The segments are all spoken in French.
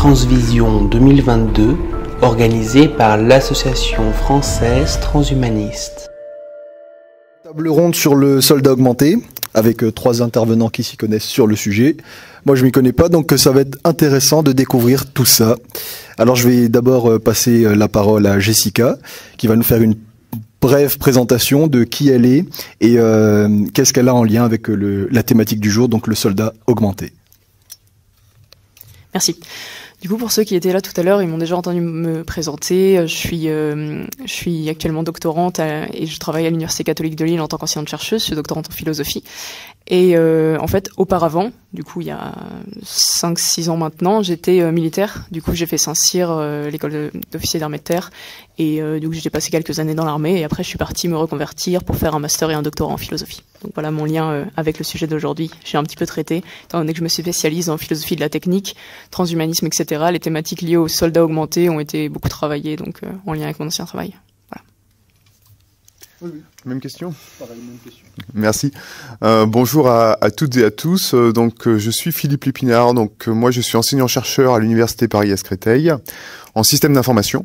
Transvision 2022, organisée par l'Association française transhumaniste. Table ronde sur le soldat augmenté, avec 3 intervenants qui s'y connaissent sur le sujet. Moi, je m'y connais pas, donc ça va être intéressant de découvrir tout ça. Alors, je vais d'abord passer la parole à Jessica, qui va nous faire une brève présentation de qui elle est et qu'est-ce qu'elle a en lien avec la thématique du jour, donc le soldat augmenté. Merci. Du coup, pour ceux qui étaient là tout à l'heure, ils m'ont déjà entendu me présenter. Je suis actuellement doctorante et je travaille à l'Université catholique de Lille en tant qu'enseignante chercheuse. Je suis doctorante en philosophie. Et en fait, auparavant, du coup, il y a 5-6 ans maintenant, j'étais militaire. Du coup, j'ai fait Saint-Cyr, l'école d'officier d'armée de terre. Et du coup, j'ai passé quelques années dans l'armée. Et après, je suis partie me reconvertir pour faire un master et un doctorat en philosophie. Donc voilà mon lien avec le sujet d'aujourd'hui. J'ai un petit peu traité, étant donné que je me spécialise en philosophie de la technique, transhumanisme, etc. Les thématiques liées aux soldats augmentés ont été beaucoup travaillées, donc en lien avec mon ancien travail. Voilà. Oui. Même question. Pareil, même question. Merci. Bonjour à toutes et à tous. Je suis Philippe Lépinard. Moi, je suis enseignant-chercheur à l'Université Paris-Créteil en système d'information.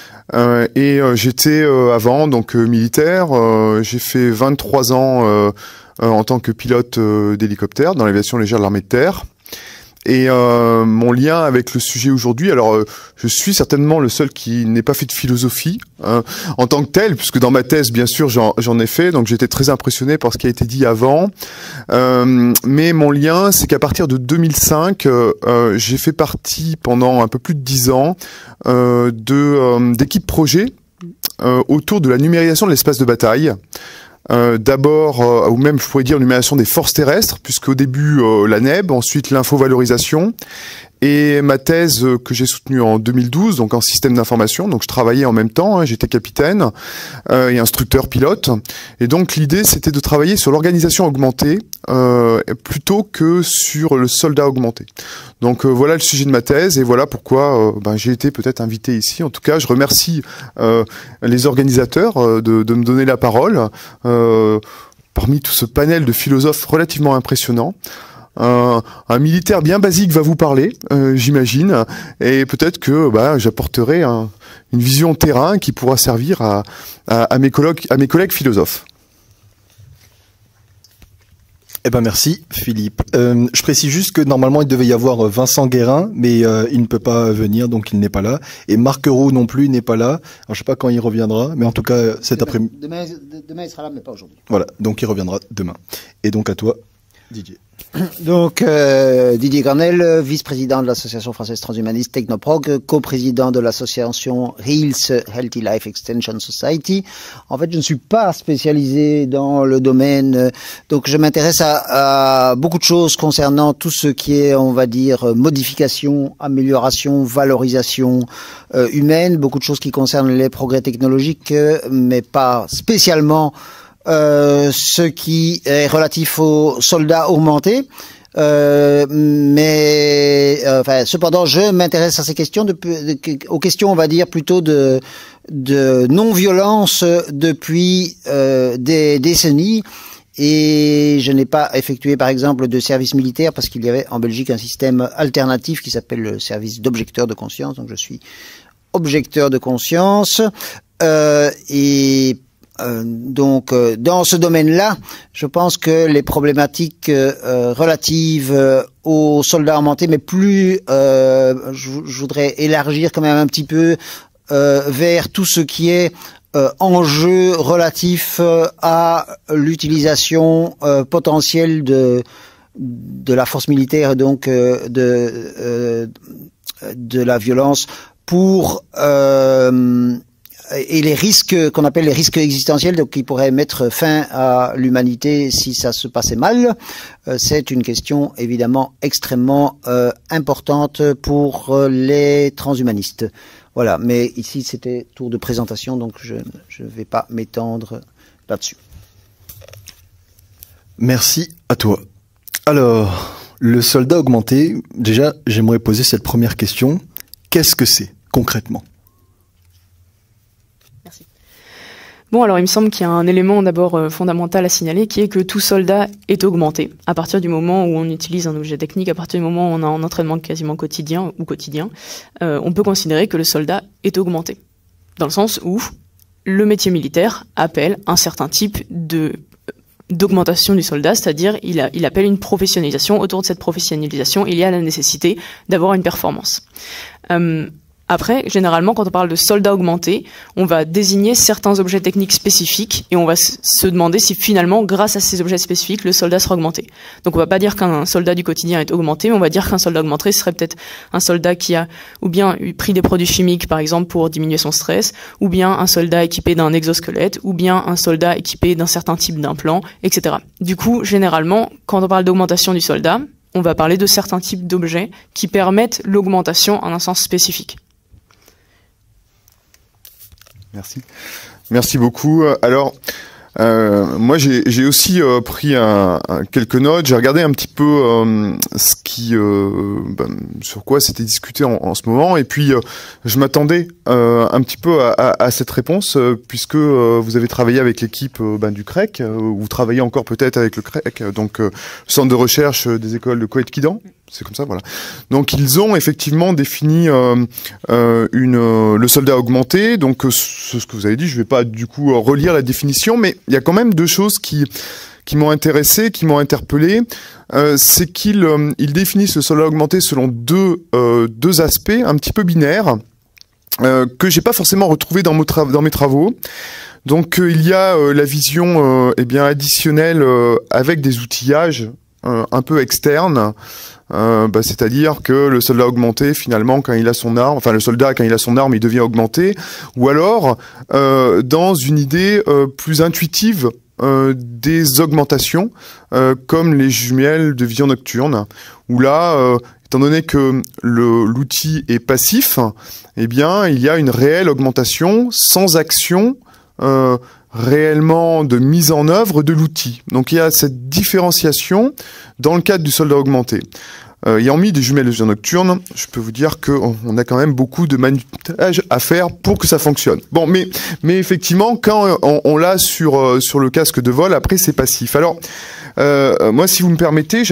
J'étais avant militaire. J'ai fait 23 ans en tant que pilote d'hélicoptère dans l'aviation légère de l'armée de terre. Et mon lien avec le sujet aujourd'hui, alors je suis certainement le seul qui n'ait pas fait de philosophie en tant que tel, puisque dans ma thèse, bien sûr, j'en ai fait, donc j'étais très impressionné par ce qui a été dit avant. Mais mon lien, c'est qu'à partir de 2005, j'ai fait partie pendant un peu plus de 10 ans d'équipes projet autour de la numérisation de l'espace de bataille. D'abord, ou même je pourrais dire numérisation des forces terrestres, puisqu'au début la NEB, ensuite l'infovalorisation, et ma thèse que j'ai soutenue en 2012, donc en système d'information, donc je travaillais en même temps, j'étais capitaine et instructeur pilote, et donc l'idée c'était de travailler sur l'organisation augmentée plutôt que sur le soldat augmenté. Donc voilà le sujet de ma thèse, et voilà pourquoi j'ai été peut-être invité ici. En tout cas, je remercie les organisateurs de me donner la parole parmi tout ce panel de philosophes relativement impressionnant. Un militaire bien basique va vous parler, j'imagine, et peut-être que j'apporterai une vision terrain qui pourra servir à mes collègues philosophes. Eh ben merci Philippe. Je précise juste que normalement il devait y avoir Vincent Guérin, mais il ne peut pas venir, donc il n'est pas là. Et Marc Roux non plus n'est pas là. Alors je sais pas quand il reviendra, mais en tout cas cet après-midi. Demain il sera là, mais pas aujourd'hui. Voilà, donc il reviendra demain. Et donc à toi, Didier. Donc Didier Granel, vice-président de l'Association française transhumaniste Technoprog, coprésident de l'association Heals Healthy Life Extension Society. En fait, je ne suis pas spécialisé dans le domaine, donc je m'intéresse à beaucoup de choses concernant tout ce qui est, on va dire, modification, amélioration, valorisation humaine, beaucoup de choses qui concernent les progrès technologiques, mais pas spécialement ce qui est relatif aux soldats augmentés, cependant, je m'intéresse à ces questions, aux questions, on va dire, plutôt de non-violence depuis des décennies. Et je n'ai pas effectué, par exemple, de service militaire parce qu'il y avait en Belgique un système alternatif qui s'appelle le service d'objecteur de conscience. Donc, je suis objecteur de conscience dans ce domaine-là, je pense que les problématiques relatives aux soldats augmentés, mais plus, je voudrais élargir quand même un petit peu vers tout ce qui est enjeu relatif à l'utilisation potentielle de la force militaire et donc de la violence pour et les risques qu'on appelle les risques existentiels, donc qui pourraient mettre fin à l'humanité si ça se passait mal. C'est une question évidemment extrêmement importante pour les transhumanistes. Voilà, mais ici c'était tour de présentation, donc je ne vais pas m'étendre là-dessus. Merci à toi. Alors, le soldat augmenté, déjà j'aimerais poser cette première question. Qu'est-ce que c'est concrètement ? Bon, alors il me semble qu'il y a un élément d'abord fondamental à signaler qui est que tout soldat est augmenté. À partir du moment où on utilise un objet technique, à partir du moment où on a un entraînement quasiment quotidien, on peut considérer que le soldat est augmenté. Dans le sens où le métier militaire appelle un certain type d'augmentation du soldat, c'est-à-dire il appelle une professionnalisation. Autour de cette professionnalisation, il y a la nécessité d'avoir une performance. Après, généralement, quand on parle de soldats augmentés, on va désigner certains objets techniques spécifiques et on va se demander si finalement, grâce à ces objets spécifiques, le soldat sera augmenté. Donc on va pas dire qu'un soldat du quotidien est augmenté, mais on va dire qu'un soldat augmenté serait peut-être un soldat qui a ou bien pris des produits chimiques, par exemple, pour diminuer son stress, ou bien un soldat équipé d'un exosquelette, ou bien un soldat équipé d'un certain type d'implant, etc. Du coup, généralement, quand on parle d'augmentation du soldat, on va parler de certains types d'objets qui permettent l'augmentation en un sens spécifique. Merci beaucoup. Alors, moi, j'ai aussi pris quelques notes. J'ai regardé un petit peu sur quoi c'était discuté en ce moment, et puis je m'attendais un petit peu à cette réponse, puisque vous avez travaillé avec l'équipe du CREC, vous travaillez encore peut-être avec le CREC, donc le Centre de recherche des écoles de Coët-Quidan. C'est comme ça, voilà. Donc ils ont effectivement défini le soldat augmenté. Donc ce que vous avez dit, je vais pas du coup relire la définition, mais il y a quand même deux choses qui m'ont intéressé, qui m'ont interpellé. C'est qu'ils définissent le soldat augmenté selon deux aspects un petit peu binaires que j'ai pas forcément retrouvé dans mes travaux. Donc il y a la vision additionnelle avec des outillages un peu externes. C'est-à-dire que le soldat augmenté, finalement, quand il a son arme, enfin le soldat, quand il a son arme, il devient augmenté, ou alors dans une idée plus intuitive des augmentations, comme les jumelles de vision nocturne, où là, étant donné que l'outil est passif, eh bien, il y a une réelle augmentation sans action réellement de mise en œuvre de l'outil. Donc il y a cette différenciation dans le cadre du soldat augmenté. Ayant mis des jumelles de vision nocturne, je peux vous dire qu'on a quand même beaucoup de manipulage à faire pour que ça fonctionne. Bon, mais effectivement, quand on l'a sur le casque de vol, après c'est passif. Alors, moi, si vous me permettez,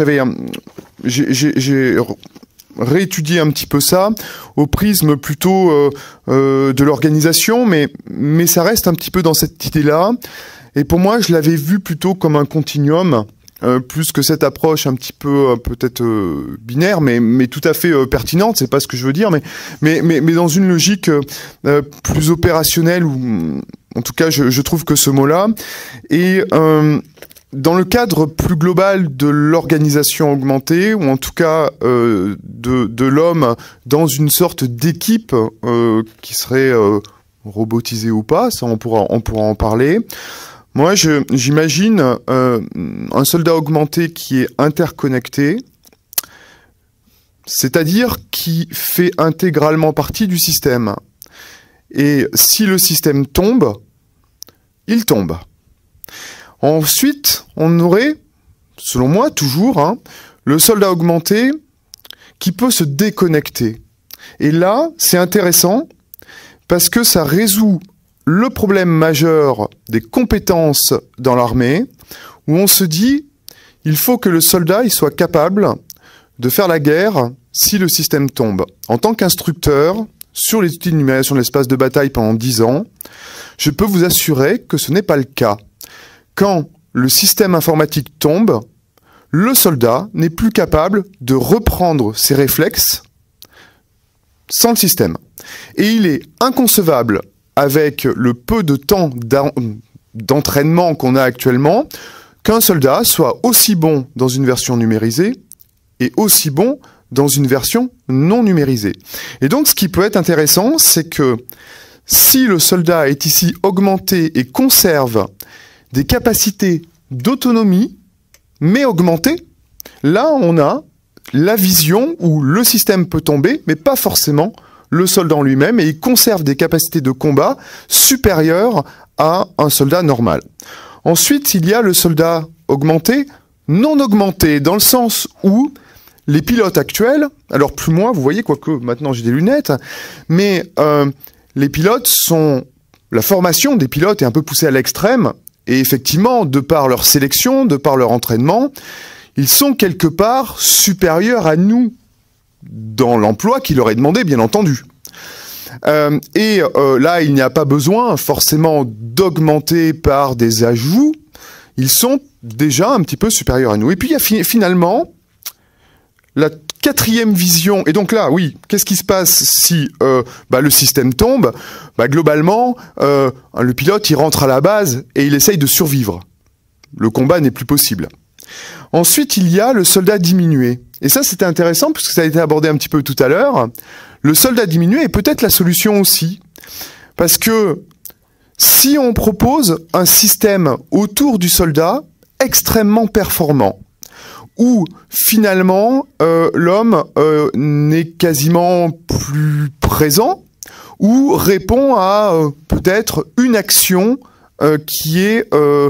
j'ai réétudier un petit peu ça au prisme plutôt de l'organisation, mais ça reste un petit peu dans cette idée-là. Et pour moi, je l'avais vu plutôt comme un continuum, plus que cette approche un petit peu peut-être binaire, mais tout à fait pertinente. C'est pas ce que je veux dire, mais dans une logique plus opérationnelle, ou en tout cas, je trouve que ce mot-là est dans le cadre plus global de l'organisation augmentée, ou en tout cas de l'homme dans une sorte d'équipe qui serait robotisée ou pas, ça on pourra en parler. Moi, j'imagine un soldat augmenté qui est interconnecté, c'est-à-dire qui fait intégralement partie du système. Et si le système tombe, il tombe. Ensuite, on aurait, selon moi, toujours, le soldat augmenté qui peut se déconnecter. Et là, c'est intéressant parce que ça résout le problème majeur des compétences dans l'armée, où on se dit, il faut que le soldat il soit capable de faire la guerre si le système tombe. En tant qu'instructeur, sur les outils de numérisation de l'espace de bataille pendant 10 ans, je peux vous assurer que ce n'est pas le cas. Quand le système informatique tombe, le soldat n'est plus capable de reprendre ses réflexes sans le système. Et il est inconcevable, avec le peu de temps d'entraînement qu'on a actuellement, qu'un soldat soit aussi bon dans une version numérisée et aussi bon dans une version non numérisée. Et donc, ce qui peut être intéressant, c'est que si le soldat est ici augmenté et conserve des capacités d'autonomie, mais augmentées, là, on a la vision où le système peut tomber, mais pas forcément le soldat en lui-même, et il conserve des capacités de combat supérieures à un soldat normal. Ensuite, il y a le soldat augmenté, non augmenté, dans le sens où les pilotes actuels, alors plus moi, vous voyez, quoique maintenant j'ai des lunettes, mais les pilotes sont la formation des pilotes est un peu poussée à l'extrême, et effectivement, de par leur sélection, de par leur entraînement, ils sont quelque part supérieurs à nous dans l'emploi qui leur est demandé, bien entendu. Là, il n'y a pas besoin forcément d'augmenter par des ajouts. Ils sont déjà un petit peu supérieurs à nous. Et puis, il y a finalement la quatrième vision. Et donc là, oui, qu'est-ce qui se passe si le système tombe? Globalement, le pilote, il rentre à la base et il essaye de survivre. Le combat n'est plus possible. Ensuite, il y a le soldat diminué. Et ça, c'était intéressant puisque ça a été abordé un petit peu tout à l'heure. Le soldat diminué est peut-être la solution aussi. Parce que si on propose un système autour du soldat extrêmement performant, où finalement l'homme n'est quasiment plus présent, ou répond à peut-être une action qui est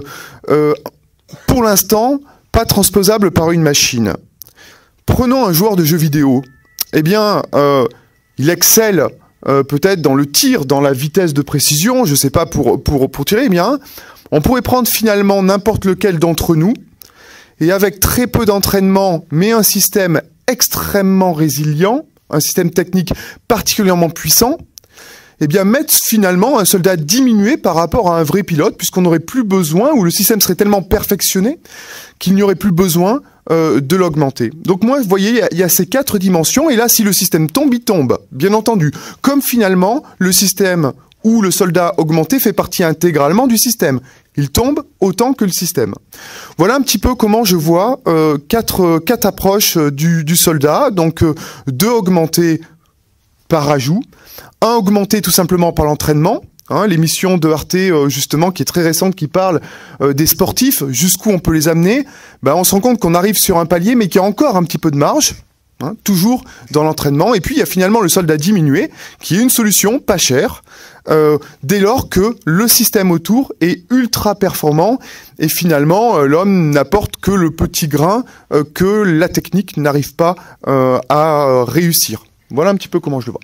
pour l'instant pas transposable par une machine. Prenons un joueur de jeux vidéo. Eh bien, il excelle peut-être dans le tir, dans la vitesse de précision, je sais pas, pour tirer. Eh bien, on pourrait prendre finalement n'importe lequel d'entre nous, et avec très peu d'entraînement, mais un système extrêmement résilient, un système technique particulièrement puissant, eh bien mettre finalement un soldat diminué par rapport à un vrai pilote, puisqu'on n'aurait plus besoin, ou le système serait tellement perfectionné qu'il n'y aurait plus besoin de l'augmenter. Donc moi, vous voyez, il y a ces 4 dimensions, et là, si le système tombe, il tombe, bien entendu. Comme finalement, le système où le soldat augmenté fait partie intégralement du système. Il tombe autant que le système. Voilà un petit peu comment je vois quatre approches du soldat. Donc 2 augmentés par ajout, 1 augmenté tout simplement par l'entraînement. L'émission de Arte, justement, qui est très récente, qui parle des sportifs, jusqu'où on peut les amener. On se rend compte qu'on arrive sur un palier, mais qu'il y a encore un petit peu de marge, toujours dans l'entraînement. Et puis, il y a finalement le soldat diminué, qui est une solution pas chère, dès lors que le système autour est ultra performant, et finalement, l'homme n'apporte que le petit grain que la technique n'arrive pas à réussir. Voilà un petit peu comment je le vois.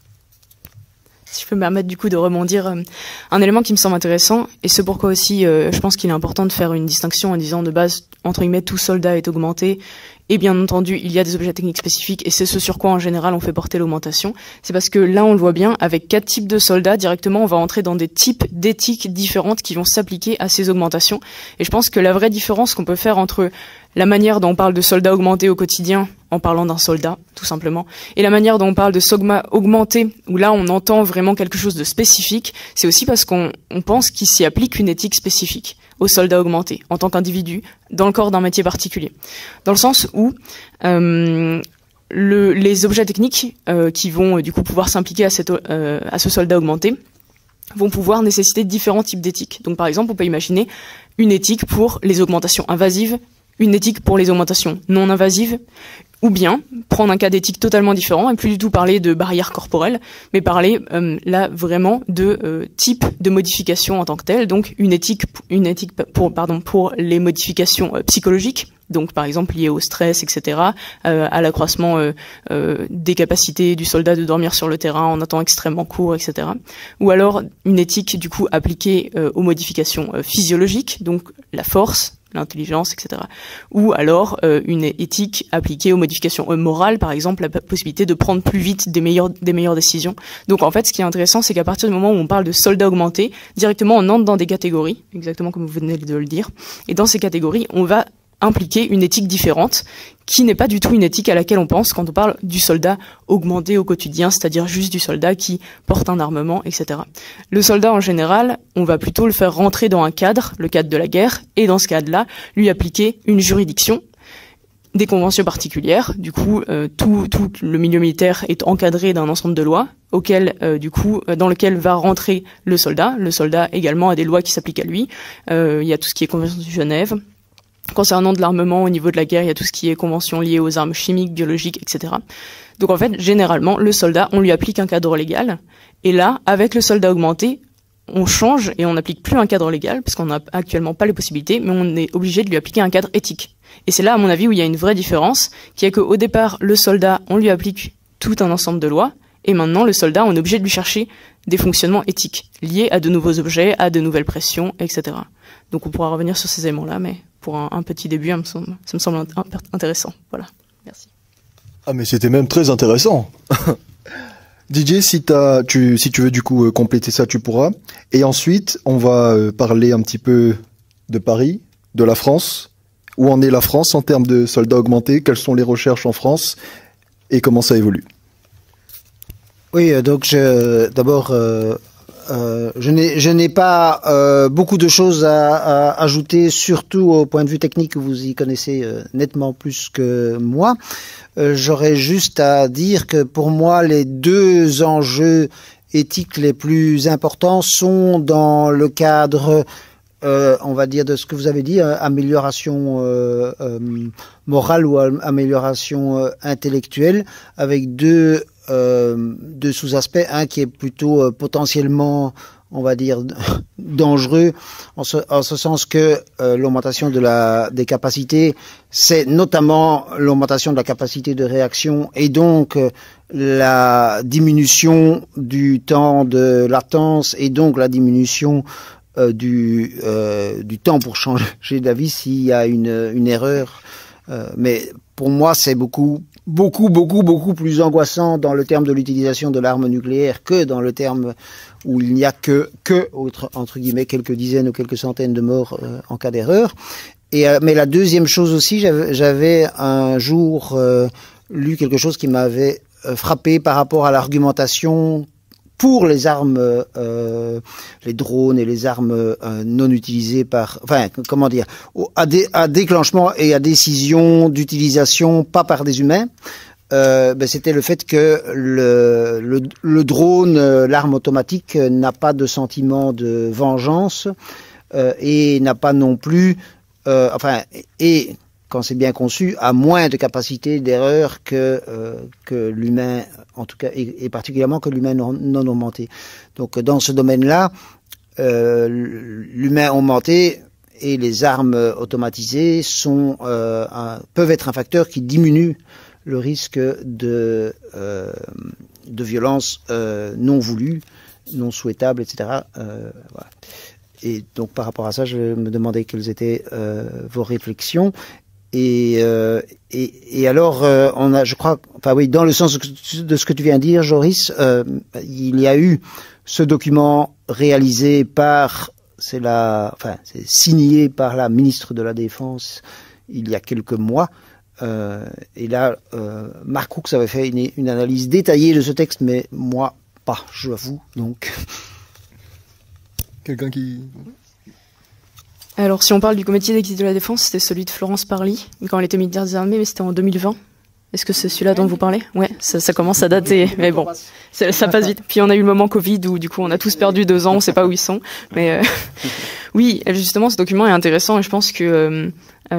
Si je peux me permettre du coup de rebondir, un élément qui me semble intéressant, et c'est pourquoi aussi je pense qu'il est important de faire une distinction en disant de base, entre guillemets, tout soldat est augmenté, et bien entendu, il y a des objets techniques spécifiques, et c'est ce sur quoi en général on fait porter l'augmentation. C'est parce que là, on le voit bien, avec 4 types de soldats, directement on va entrer dans des types d'éthiques différentes qui vont s'appliquer à ces augmentations. Et je pense que la vraie différence qu'on peut faire entre la manière dont on parle de soldats augmentés au quotidien, en parlant d'un soldat, tout simplement, et la manière dont on parle de SOGMA augmenté, où là on entend vraiment quelque chose de spécifique, c'est aussi parce qu'on pense qu'il s'y applique une éthique spécifique aux soldats augmentés, en tant qu'individu, dans le corps d'un métier particulier. Dans le sens où les objets techniques qui vont du coup pouvoir s'impliquer à ce soldat augmenté vont pouvoir nécessiter différents types d'éthiques. Donc par exemple, on peut imaginer une éthique pour les augmentations invasives, une éthique pour les augmentations non invasives, ou bien prendre un cas d'éthique totalement différent et plus du tout parler de barrières corporelles, mais parler là vraiment de type de modification en tant que telle. Donc une éthique pour les modifications psychologiques, donc par exemple liées au stress, etc., à l'accroissement des capacités du soldat de dormir sur le terrain en un temps extrêmement court, etc. Ou alors une éthique du coup appliquée aux modifications physiologiques, donc la force, l'intelligence, etc. Ou alors une éthique appliquée aux modifications morales, par exemple la possibilité de prendre plus vite des meilleures décisions. Donc en fait, ce qui est intéressant, c'est qu'à partir du moment où on parle de soldats augmentés, directement on entre dans des catégories, exactement comme vous venez de le dire, et dans ces catégories, on va impliquer une éthique différente, qui n'est pas du tout une éthique à laquelle on pense quand on parle du soldat augmenté au quotidien, c'est-à-dire juste du soldat qui porte un armement, etc. Le soldat, en général, on va plutôt le faire rentrer dans un cadre, le cadre de la guerre, et dans ce cadre-là, lui appliquer une juridiction, des conventions particulières. Du coup, tout le milieu militaire est encadré d'un ensemble de lois, dans lequel va rentrer le soldat. Le soldat également a des lois qui s'appliquent à lui. Il y a tout ce qui est Convention de Genève. Concernant de l'armement, au niveau de la guerre, il y a tout ce qui est convention liée aux armes chimiques, biologiques, etc. Donc en fait, généralement, le soldat, on lui applique un cadre légal. Et là, avec le soldat augmenté, on change et on n'applique plus un cadre légal, parce qu'on n'a actuellement pas les possibilités, mais on est obligé de lui appliquer un cadre éthique. Et c'est là, à mon avis, où il y a une vraie différence, qui est qu'au départ, le soldat, on lui applique tout un ensemble de lois, Et maintenant, le soldat, on est obligé de lui chercher des fonctionnements éthiques liés à de nouveaux objets, à de nouvelles pressions, etc. Donc on pourra revenir sur ces éléments-là, mais pour un petit début, ça me semble intéressant. Voilà, merci. Ah mais c'était même très intéressant. DJ, si tu veux du coup compléter ça, tu pourras. Et ensuite, on va parler un petit peu de Paris, de la France. Où en est la France en termes de soldats augmentés? Quelles sont les recherches en France? Et comment ça évolue? Oui, donc d'abord, je n'ai pas beaucoup de choses à ajouter, surtout au point de vue technique, où vous y connaissez nettement plus que moi. J'aurais juste à dire que pour moi, les deux enjeux éthiques les plus importants sont dans le cadre, on va dire, de ce que vous avez dit, amélioration morale ou amélioration intellectuelle, avec deux sous-aspects. Un qui est plutôt potentiellement, on va dire, dangereux, en ce sens que l'augmentation des capacités, c'est notamment l'augmentation de la capacité de réaction et donc la diminution du temps de latence et donc la diminution du temps pour changer d'avis s'il y a une erreur. Mais pour moi, c'est beaucoup plus angoissant dans le terme de l'utilisation de l'arme nucléaire que dans le terme où il n'y a que entre guillemets quelques dizaines ou quelques centaines de morts en cas d'erreur. Mais la deuxième chose aussi, j'avais un jour lu quelque chose qui m'avait frappé par rapport à l'argumentation pour les armes, les drones et les armes non utilisées à déclenchement et à décision d'utilisation pas par des humains. C'était le fait que le drone, l'arme automatique, n'a pas de sentiment de vengeance et n'a pas non plus, et quand c'est bien conçu, a moins de capacité d'erreur que l'humain, en tout cas, et particulièrement que l'humain non augmenté. Donc dans ce domaine-là, l'humain augmenté et les armes automatisées peuvent être un facteur qui diminue le risque de violence non voulue, non souhaitable, etc. Voilà. Et donc par rapport à ça, je me demandais quelles étaient vos réflexions. Et alors, je crois, dans le sens de ce que tu viens de dire, Joris, il y a eu ce document réalisé c'est signé par la ministre de la Défense il y a quelques mois. Et là, Mark Crooks avait fait une analyse détaillée de ce texte, mais moi, pas, je l'avoue, donc. Quelqu'un qui... Alors, si on parle du comité d'équité de la défense, c'était celui de Florence Parly, quand elle était militaire des armées, mais c'était en 2020. Est-ce que c'est celui-là dont vous parlez? Ouais, ça commence à dater, mais bon, ça passe vite. Puis on a eu le moment Covid où du coup on a tous perdu 2 ans, on sait pas où ils sont. Mais oui, justement, ce document est intéressant et je pense que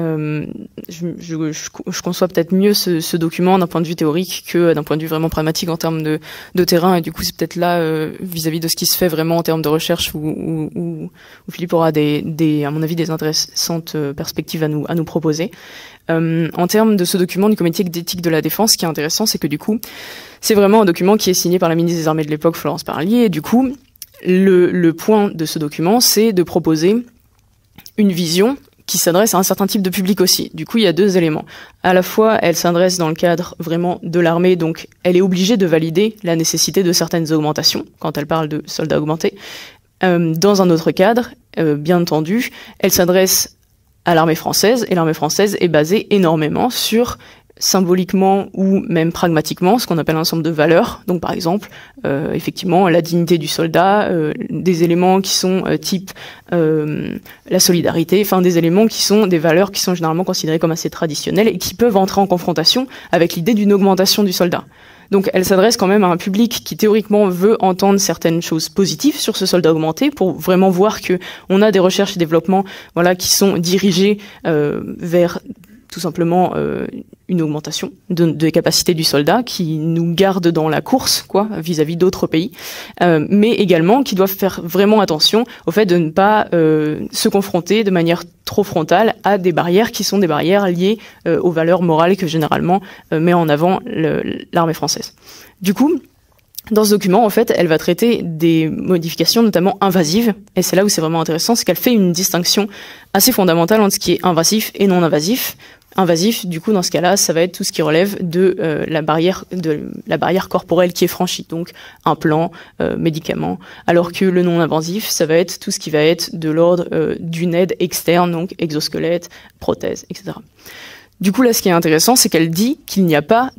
je conçois peut-être mieux ce document d'un point de vue théorique que d'un point de vue vraiment pragmatique en termes de terrain. Et du coup, c'est peut-être là, vis-à-vis de ce qui se fait vraiment en termes de recherche, où Philippe aura à mon avis, des intéressantes perspectives à nous proposer. En termes de ce document du comité d'éthique de la défense, ce qui est intéressant, c'est que du coup, c'est vraiment un document qui est signé par la ministre des Armées de l'époque, Florence Parly, et du coup, le point de ce document, c'est de proposer une vision qui s'adresse à un certain type de public aussi. Du coup, il y a 2 éléments. À la fois, elle s'adresse dans le cadre vraiment de l'armée, donc elle est obligée de valider la nécessité de certaines augmentations, quand elle parle de soldats augmentés. Dans un autre cadre, bien entendu, elle s'adresse à l'armée française, et l'armée française est basée énormément sur, symboliquement ou même pragmatiquement, ce qu'on appelle un ensemble de valeurs. Donc par exemple, effectivement, la dignité du soldat, des éléments qui sont type la solidarité, enfin des éléments qui sont des valeurs qui sont généralement considérées comme assez traditionnelles et qui peuvent entrer en confrontation avec l'idée d'une augmentation du soldat. Donc elle s'adresse quand même à un public qui théoriquement veut entendre certaines choses positives sur ce soldat augmenté pour vraiment voir que on a des recherches et développements qui sont dirigés vers tout simplement une augmentation des capacités du soldat qui nous garde dans la course vis-à-vis d'autres pays, mais également qui doivent faire vraiment attention au fait de ne pas se confronter de manière trop frontale à des barrières qui sont des barrières liées aux valeurs morales que généralement met en avant l'armée française. Du coup, Dans ce document, en fait, elle va traiter des modifications notamment invasives, et c'est là où c'est vraiment intéressant, c'est qu'elle fait une distinction assez fondamentale entre ce qui est invasif et non invasif. Invasif, du coup, dans ce cas-là, ça va être tout ce qui relève de la barrière corporelle qui est franchie, donc implants, médicaments, alors que le non invasif, ça va être tout ce qui va être de l'ordre d'une aide externe, donc exosquelette, prothèse, etc. Du coup, là, ce qui est intéressant, c'est qu'elle dit qu'il n'y a pas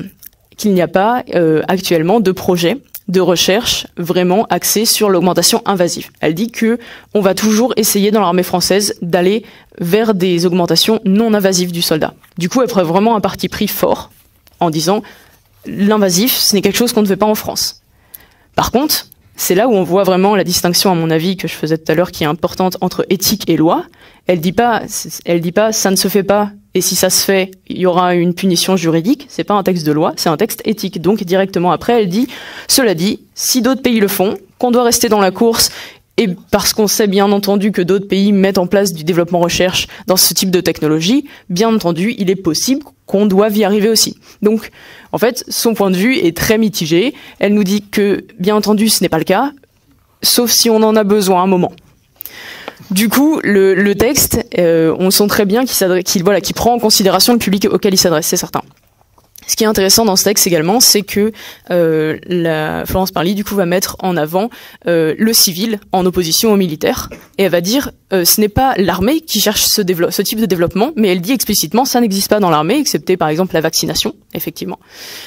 actuellement de projet de recherche vraiment axé sur l'augmentation invasive. Elle dit que on va toujours essayer dans l'armée française d'aller vers des augmentations non invasives du soldat. Du coup, elle ferait vraiment un parti pris fort en disant l'invasif, ce n'est quelque chose qu'on ne fait pas en France. Par contre, c'est là où on voit vraiment la distinction, à mon avis, que je faisais tout à l'heure, qui est importante entre éthique et loi. Elle dit pas, ça ne se fait pas, et si ça se fait, il y aura une punition juridique. C'est pas un texte de loi, c'est un texte éthique. Donc, directement après, elle dit, cela dit, si d'autres pays le font, qu'on doit rester dans la course, et parce qu'on sait bien entendu que d'autres pays mettent en place du développement recherche dans ce type de technologie, bien entendu, il est possible qu'on doive y arriver aussi. Donc, en fait, son point de vue est très mitigé. Elle nous dit que, bien entendu, ce n'est pas le cas, sauf si on en a besoin à un moment. Du coup, le texte, on sent très bien qu'il prend en considération le public auquel il s'adresse, c'est certain. Ce qui est intéressant dans ce texte également, c'est que Florence Parly, du coup, va mettre en avant le civil en opposition au militaire, et elle va dire ce n'est pas l'armée qui cherche ce type de développement, mais elle dit explicitement ça n'existe pas dans l'armée, excepté par exemple la vaccination, effectivement,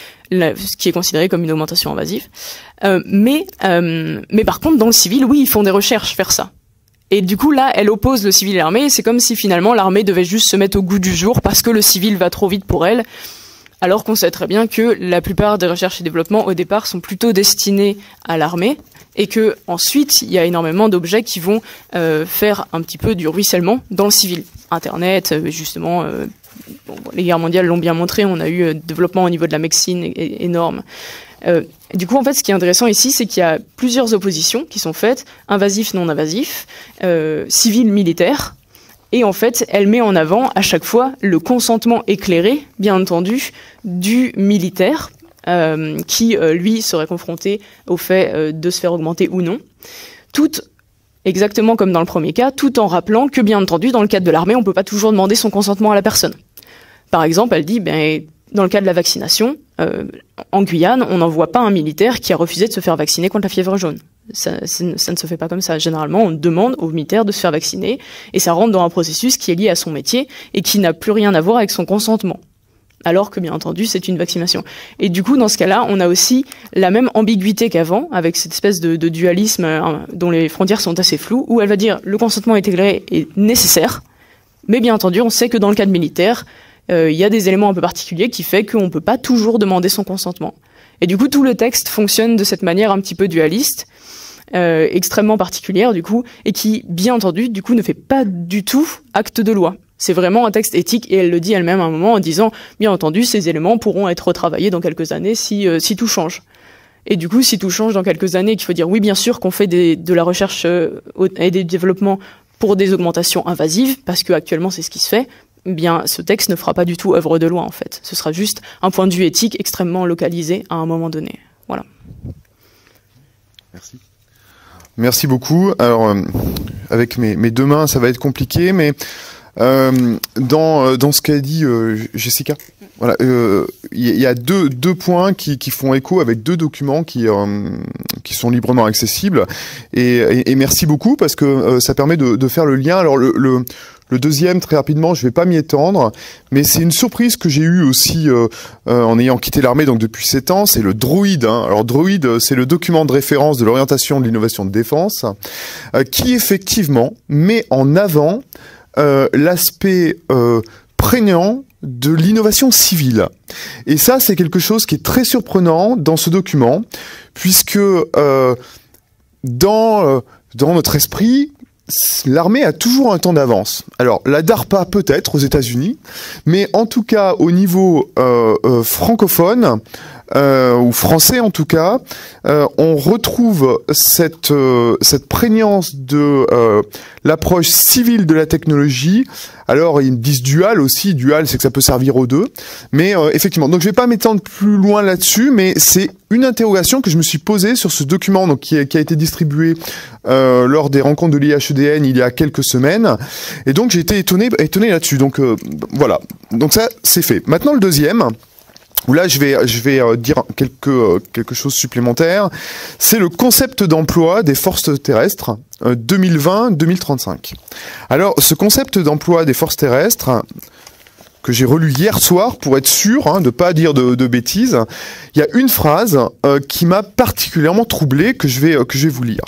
ce qui est considéré comme une augmentation invasive. Mais par contre, dans le civil, oui, ils font des recherches faire ça. Et du coup, là, elle oppose le civil et l'armée. C'est comme si finalement l'armée devait juste se mettre au goût du jour parce que le civil va trop vite pour elle. Alors qu'on sait très bien que la plupart des recherches et développements, au départ, sont plutôt destinés à l'armée. Et que ensuite, il y a énormément d'objets qui vont faire un petit peu du ruissellement dans le civil. Internet, justement, les guerres mondiales l'ont bien montré. On a eu développement au niveau de la médecine énorme. Du coup, en fait, ce qui est intéressant ici, c'est qu'il y a plusieurs oppositions qui sont faites, invasif, non invasif, civil, militaire, et en fait, elle met en avant à chaque fois le consentement éclairé, bien entendu, du militaire, qui, lui, serait confronté au fait de se faire augmenter ou non, tout exactement comme dans le premier cas, tout en rappelant que, bien entendu, dans le cadre de l'armée, on peut pas toujours demander son consentement à la personne. Par exemple, elle dit, dans le cas de la vaccination, en Guyane, on n'envoie pas un militaire qui a refusé de se faire vacciner contre la fièvre jaune. Ça ne se fait pas comme ça. Généralement, on demande aux militaires de se faire vacciner, et ça rentre dans un processus qui est lié à son métier et qui n'a plus rien à voir avec son consentement. Alors que, bien entendu, c'est une vaccination. Et du coup, dans ce cas-là, on a aussi la même ambiguïté qu'avant, avec cette espèce de dualisme dont les frontières sont assez floues, où elle va dire le consentement éclairé est nécessaire, mais bien entendu, on sait que dans le cadre militaire, il y a des éléments un peu particuliers qui fait qu'on peut pas toujours demander son consentement. Et du coup, tout le texte fonctionne de cette manière un petit peu dualiste, extrêmement particulière du coup, et qui, bien entendu, du coup, ne fait pas du tout acte de loi. C'est vraiment un texte éthique, et elle le dit elle-même à un moment en disant, bien entendu, ces éléments pourront être retravaillés dans quelques années si tout change. Et du coup, si tout change dans quelques années, qu'il faut dire oui, bien sûr qu'on fait de la recherche et des développements pour des augmentations invasives, parce que actuellement c'est ce qui se fait, bien, ce texte ne fera pas du tout œuvre de loi, en fait. Ce sera juste un point de vue éthique extrêmement localisé à un moment donné. Voilà. Merci. Merci beaucoup. Alors, avec mes deux mains, ça va être compliqué, mais dans ce qu'a dit Jessica, voilà, il y a deux points qui font écho avec deux documents qui sont librement accessibles. Et merci beaucoup parce que ça permet de faire le lien. Alors le deuxième, très rapidement, je vais pas m'y étendre, mais c'est une surprise que j'ai eue aussi en ayant quitté l'armée donc depuis 7 ans, c'est le Droid. Alors Droid, c'est le document de référence de l'orientation de l'innovation de défense, qui effectivement met en avant l'aspect prégnant de l'innovation civile. Et ça, c'est quelque chose qui est très surprenant dans ce document, puisque dans notre esprit, l'armée a toujours un temps d'avance. Alors, la DARPA peut-être aux États-Unis, mais en tout cas, au niveau francophone, ou français en tout cas, on retrouve cette prégnance de l'approche civile de la technologie. Alors ils me disent dual aussi, dual c'est que ça peut servir aux deux, mais effectivement, donc je vais pas m'étendre plus loin là-dessus, mais c'est une interrogation que je me suis posée sur ce document donc, qui a été distribué lors des rencontres de l'IHEDN il y a quelques semaines, et donc j'ai été étonné là-dessus, donc voilà, donc ça c'est fait. Maintenant le deuxième, où là je vais dire quelque chose supplémentaire, c'est le concept d'emploi des forces terrestres 2020-2035. Alors ce concept d'emploi des forces terrestres, que j'ai relu hier soir pour être sûr de pas dire de bêtises, il y a une phrase qui m'a particulièrement troublé que je vais vous lire.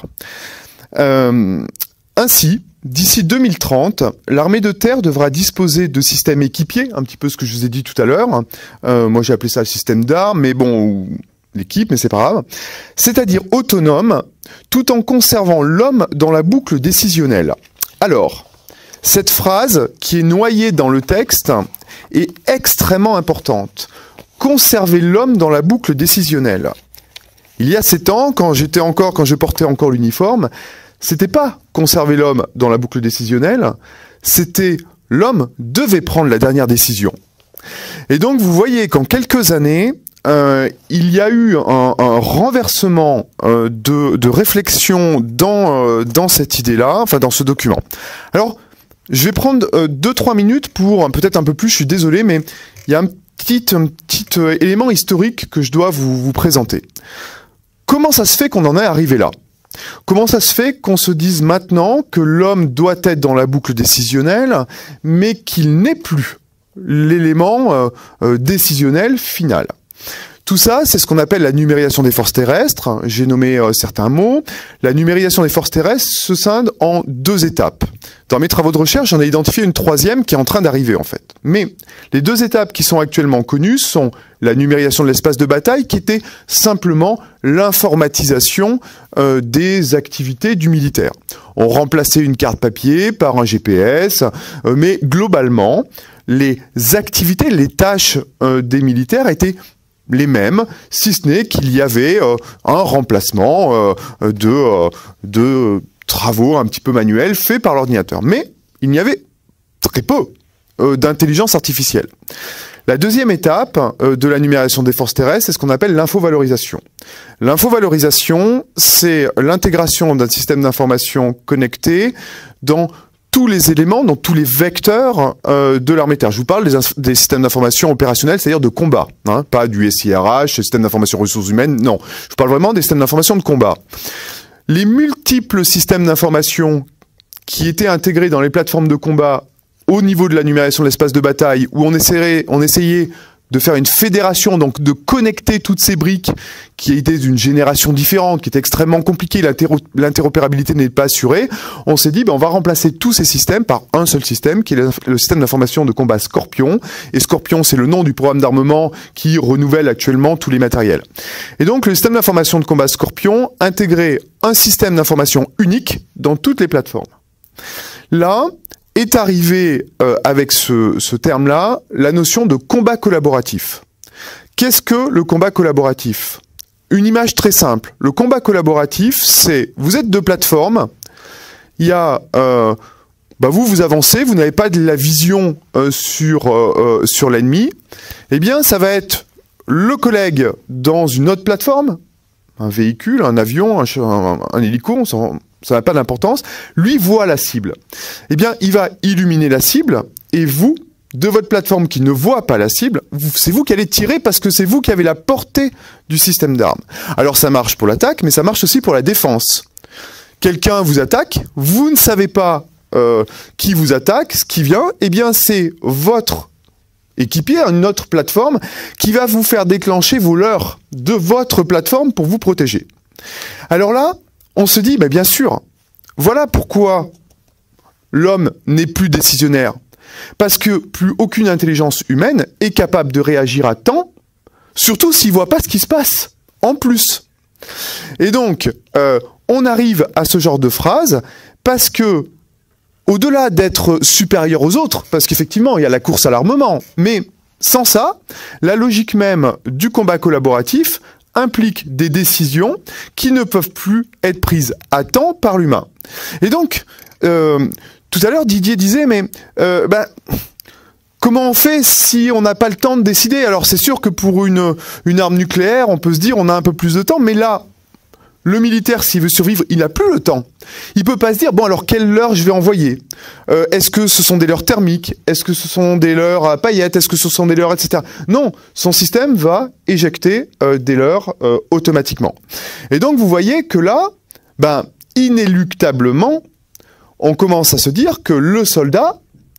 Ainsi, d'ici 2030, l'armée de terre devra disposer de systèmes équipiers, un petit peu ce que je vous ai dit tout à l'heure. Moi, j'ai appelé ça le système d'armes, mais bon, ou l'équipe, mais c'est pas grave. C'est-à-dire autonome, tout en conservant l'homme dans la boucle décisionnelle. Alors, cette phrase, qui est noyée dans le texte, est extrêmement importante. Conserver l'homme dans la boucle décisionnelle. Il y a 7 ans, quand je portais encore l'uniforme, c'était pas conserver l'homme dans la boucle décisionnelle, c'était l'homme devait prendre la dernière décision. Et donc vous voyez qu'en quelques années, il y a eu un renversement de réflexion dans cette idée-là, enfin dans ce document. Alors, je vais prendre 2-3 minutes pour, peut-être un peu plus, je suis désolé, mais il y a un petit élément historique que je dois vous présenter. Comment ça se fait qu'on en est arrivé là ? Comment ça se fait qu'on se dise maintenant que l'homme doit être dans la boucle décisionnelle, mais qu'il n'est plus l'élément décisionnel final ? Tout ça, c'est ce qu'on appelle la numérisation des forces terrestres. J'ai nommé certains mots. La numérisation des forces terrestres se scinde en 2 étapes. Dans mes travaux de recherche, j'en ai identifié une 3e qui est en train d'arriver en fait. Mais les 2 étapes qui sont actuellement connues sont la numérisation de l'espace de bataille, qui était simplement l'informatisation des activités du militaire. On remplaçait une carte papier par un GPS, mais globalement, les activités, les tâches des militaires étaient les mêmes, si ce n'est qu'il y avait un remplacement de travaux un petit peu manuels faits par l'ordinateur. Mais il n'y avait très peu d'intelligence artificielle. La 2e étape de la numérisation des forces terrestres, c'est ce qu'on appelle l'infovalorisation. L'infovalorisation, c'est l'intégration d'un système d'information connecté dans tous les éléments, dans tous les vecteurs de l'armée de terre. Je vous parle des systèmes d'information opérationnels, c'est-à-dire de combat, pas du SIRH, système d'information ressources humaines, non. Je vous parle vraiment des systèmes d'information de combat. Les multiples systèmes d'information qui étaient intégrés dans les plateformes de combat au niveau de la numérisation de l'espace de bataille, où on essayait de faire une fédération, donc de connecter toutes ces briques qui étaient d'une génération différente, qui était extrêmement compliquée, l'interopérabilité n'est pas assurée, on s'est dit, on va remplacer tous ces systèmes par un seul système, qui est le système d'information de combat Scorpion. Et Scorpion, c'est le nom du programme d'armement qui renouvelle actuellement tous les matériels. Et donc, le système d'information de combat Scorpion intégrait un système d'information unique dans toutes les plateformes. Là, est arrivé avec ce terme-là la notion de combat collaboratif. Qu'est-ce que le combat collaboratif ? Une image très simple. Le combat collaboratif, c'est vous êtes 2 plateformes, il y a vous avancez, vous n'avez pas de la vision sur l'ennemi, eh bien ça va être le collègue dans une autre plateforme, un véhicule, un avion, un hélico, ça n'a pas d'importance, lui voit la cible. Eh bien, il va illuminer la cible, et vous, de votre plateforme qui ne voit pas la cible, c'est vous qui allez tirer parce que c'est vous qui avez la portée du système d'armes. Alors ça marche pour l'attaque, mais ça marche aussi pour la défense. Quelqu'un vous attaque, vous ne savez pas qui vous attaque, ce qui vient, eh bien c'est votre équipier, une autre plateforme, qui va vous faire déclencher vos leurres de votre plateforme pour vous protéger. Alors là, on se dit, bien sûr, voilà pourquoi l'homme n'est plus décisionnaire. Parce que plus aucune intelligence humaine est capable de réagir à temps, surtout s'il ne voit pas ce qui se passe, en plus. Et donc, on arrive à ce genre de phrase parce que, au-delà d'être supérieur aux autres, parce qu'effectivement, il y a la course à l'armement, mais Sans ça, la logique même du combat collaboratif implique des décisions qui ne peuvent plus être prises à temps par l'humain. Et donc, tout à l'heure, Didier disait, mais comment on fait si on n'a pas le temps de décider? Alors c'est sûr que pour une arme nucléaire, on peut se dire on a un peu plus de temps, mais là, le militaire, s'il veut survivre, il n'a plus le temps. Il peut pas se dire, bon alors quelle leurre je vais envoyer? Est-ce que ce sont des leurres thermiques? Est-ce que ce sont des leurres à paillettes? Est-ce que ce sont des leurres, etc. Non, son système va éjecter des leurres automatiquement. Et donc vous voyez que là, inéluctablement, on commence à se dire que le soldat,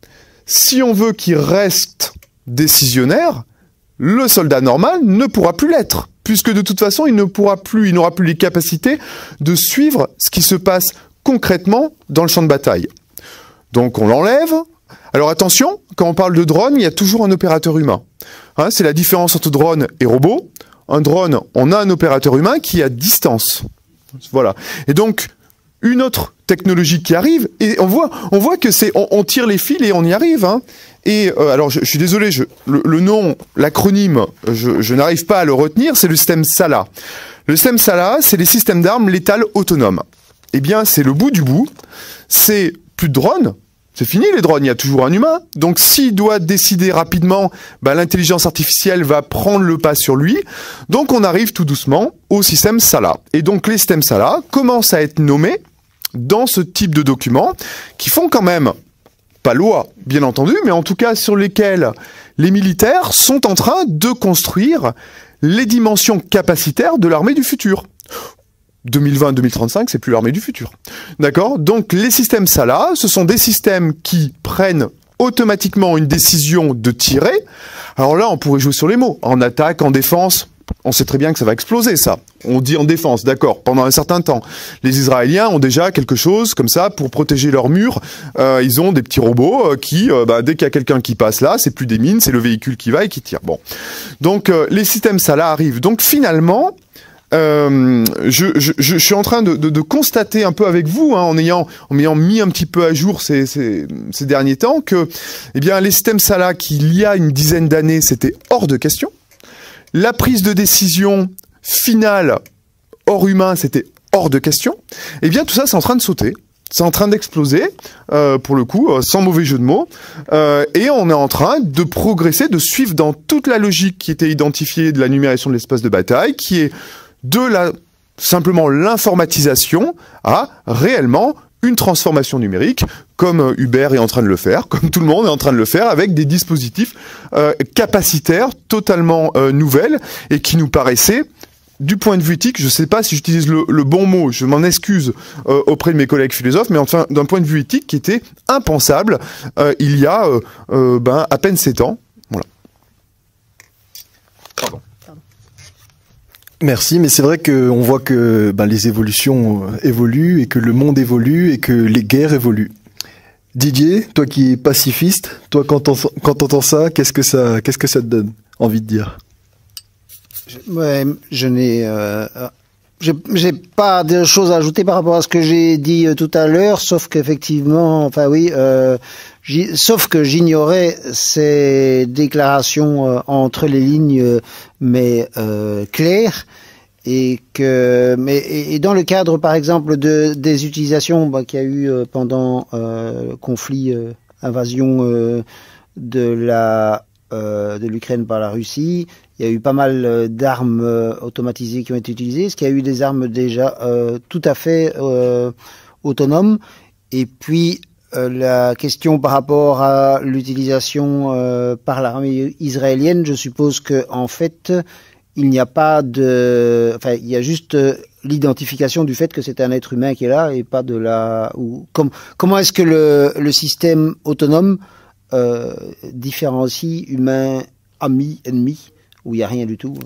si on veut qu'il reste décisionnaire, le soldat normal ne pourra plus l'être. Puisque de toute façon, il n'aura plus les capacités de suivre ce qui se passe concrètement dans le champ de bataille. Donc on l'enlève. Alors attention, quand on parle de drone, il y a toujours un opérateur humain. Hein, c'est la différence entre drone et robot. Un drone, on a un opérateur humain qui est à distance. Voilà. Et donc, une autre technologie qui arrive, et on voit que on tire les fils et on y arrive, hein. Et alors je suis désolé, le nom, l'acronyme, je n'arrive pas à le retenir, c'est le système SALA. Le système SALA, c'est les systèmes d'armes létales autonomes. Eh bien, c'est le bout du bout, c'est plus de drones, c'est fini les drones, il y a toujours un humain. Donc s'il doit décider rapidement, l'intelligence artificielle va prendre le pas sur lui. Donc on arrive tout doucement au système SALA. Et donc les systèmes SALA commencent à être nommés dans ce type de documents qui font quand même pas loi, bien entendu, mais en tout cas sur lesquels les militaires sont en train de construire les dimensions capacitaires de l'armée du futur. 2020-2035, c'est plus l'armée du futur. D'accord? Donc les systèmes SALA, ce sont des systèmes qui prennent automatiquement une décision de tirer. Alors là, on pourrait jouer sur les mots. En attaque, en défense, on sait très bien que ça va exploser, ça. On dit en défense, d'accord, pendant un certain temps. Les Israéliens ont déjà quelque chose comme ça pour protéger leurs murs. Ils ont des petits robots qui, dès qu'il y a quelqu'un qui passe là, c'est plus des mines, c'est le véhicule qui va et qui tire. Bon, donc les systèmes SALA arrivent. Donc finalement, je suis en train de constater un peu avec vous, hein, en ayant mis un petit peu à jour ces derniers temps, que, les systèmes SALA, qu'il y a une dizaine d'années, c'était hors de question. La prise de décision finale hors humain, c'était hors de question. Tout ça, c'est en train de sauter. C'est en train d'exploser, pour le coup, sans mauvais jeu de mots. Et on est en train de progresser, de suivre dans toute la logique qui était identifiée de la numérisation de l'espace de bataille, qui est simplement l'informatisation à réellement une transformation numérique, comme Uber est en train de le faire, comme tout le monde est en train de le faire, avec des dispositifs capacitaires totalement nouvelles et qui nous paraissaient, du point de vue éthique, je ne sais pas si j'utilise le bon mot, je m'en excuse auprès de mes collègues philosophes, mais enfin d'un point de vue éthique qui était impensable il y a à peine 7 ans. Voilà. Pardon. Merci, mais c'est vrai qu'on voit que les évolutions évoluent et que le monde évolue et que les guerres évoluent. Didier, toi qui es pacifiste, toi quand t'entends ça, qu'est-ce que ça te donne envie de dire? J'ai pas de choses à ajouter par rapport à ce que j'ai dit tout à l'heure, sauf qu'effectivement, sauf que j'ignorais ces déclarations entre les lignes, mais claires, et dans le cadre, par exemple, des utilisations qu'il y a eu pendant le conflit, invasion de l'Ukraine par la Russie, il y a eu pas mal d'armes automatisées qui ont été utilisées. Est-ce qu'il y a eu des armes déjà tout à fait autonomes? Et puis la question par rapport à l'utilisation par l'armée israélienne, je suppose que en fait il n'y a pas il y a juste l'identification du fait que c'est un être humain qui est là et pas de comment est-ce que le système autonome différencie humain, ami, ennemi, où il n'y a rien du tout.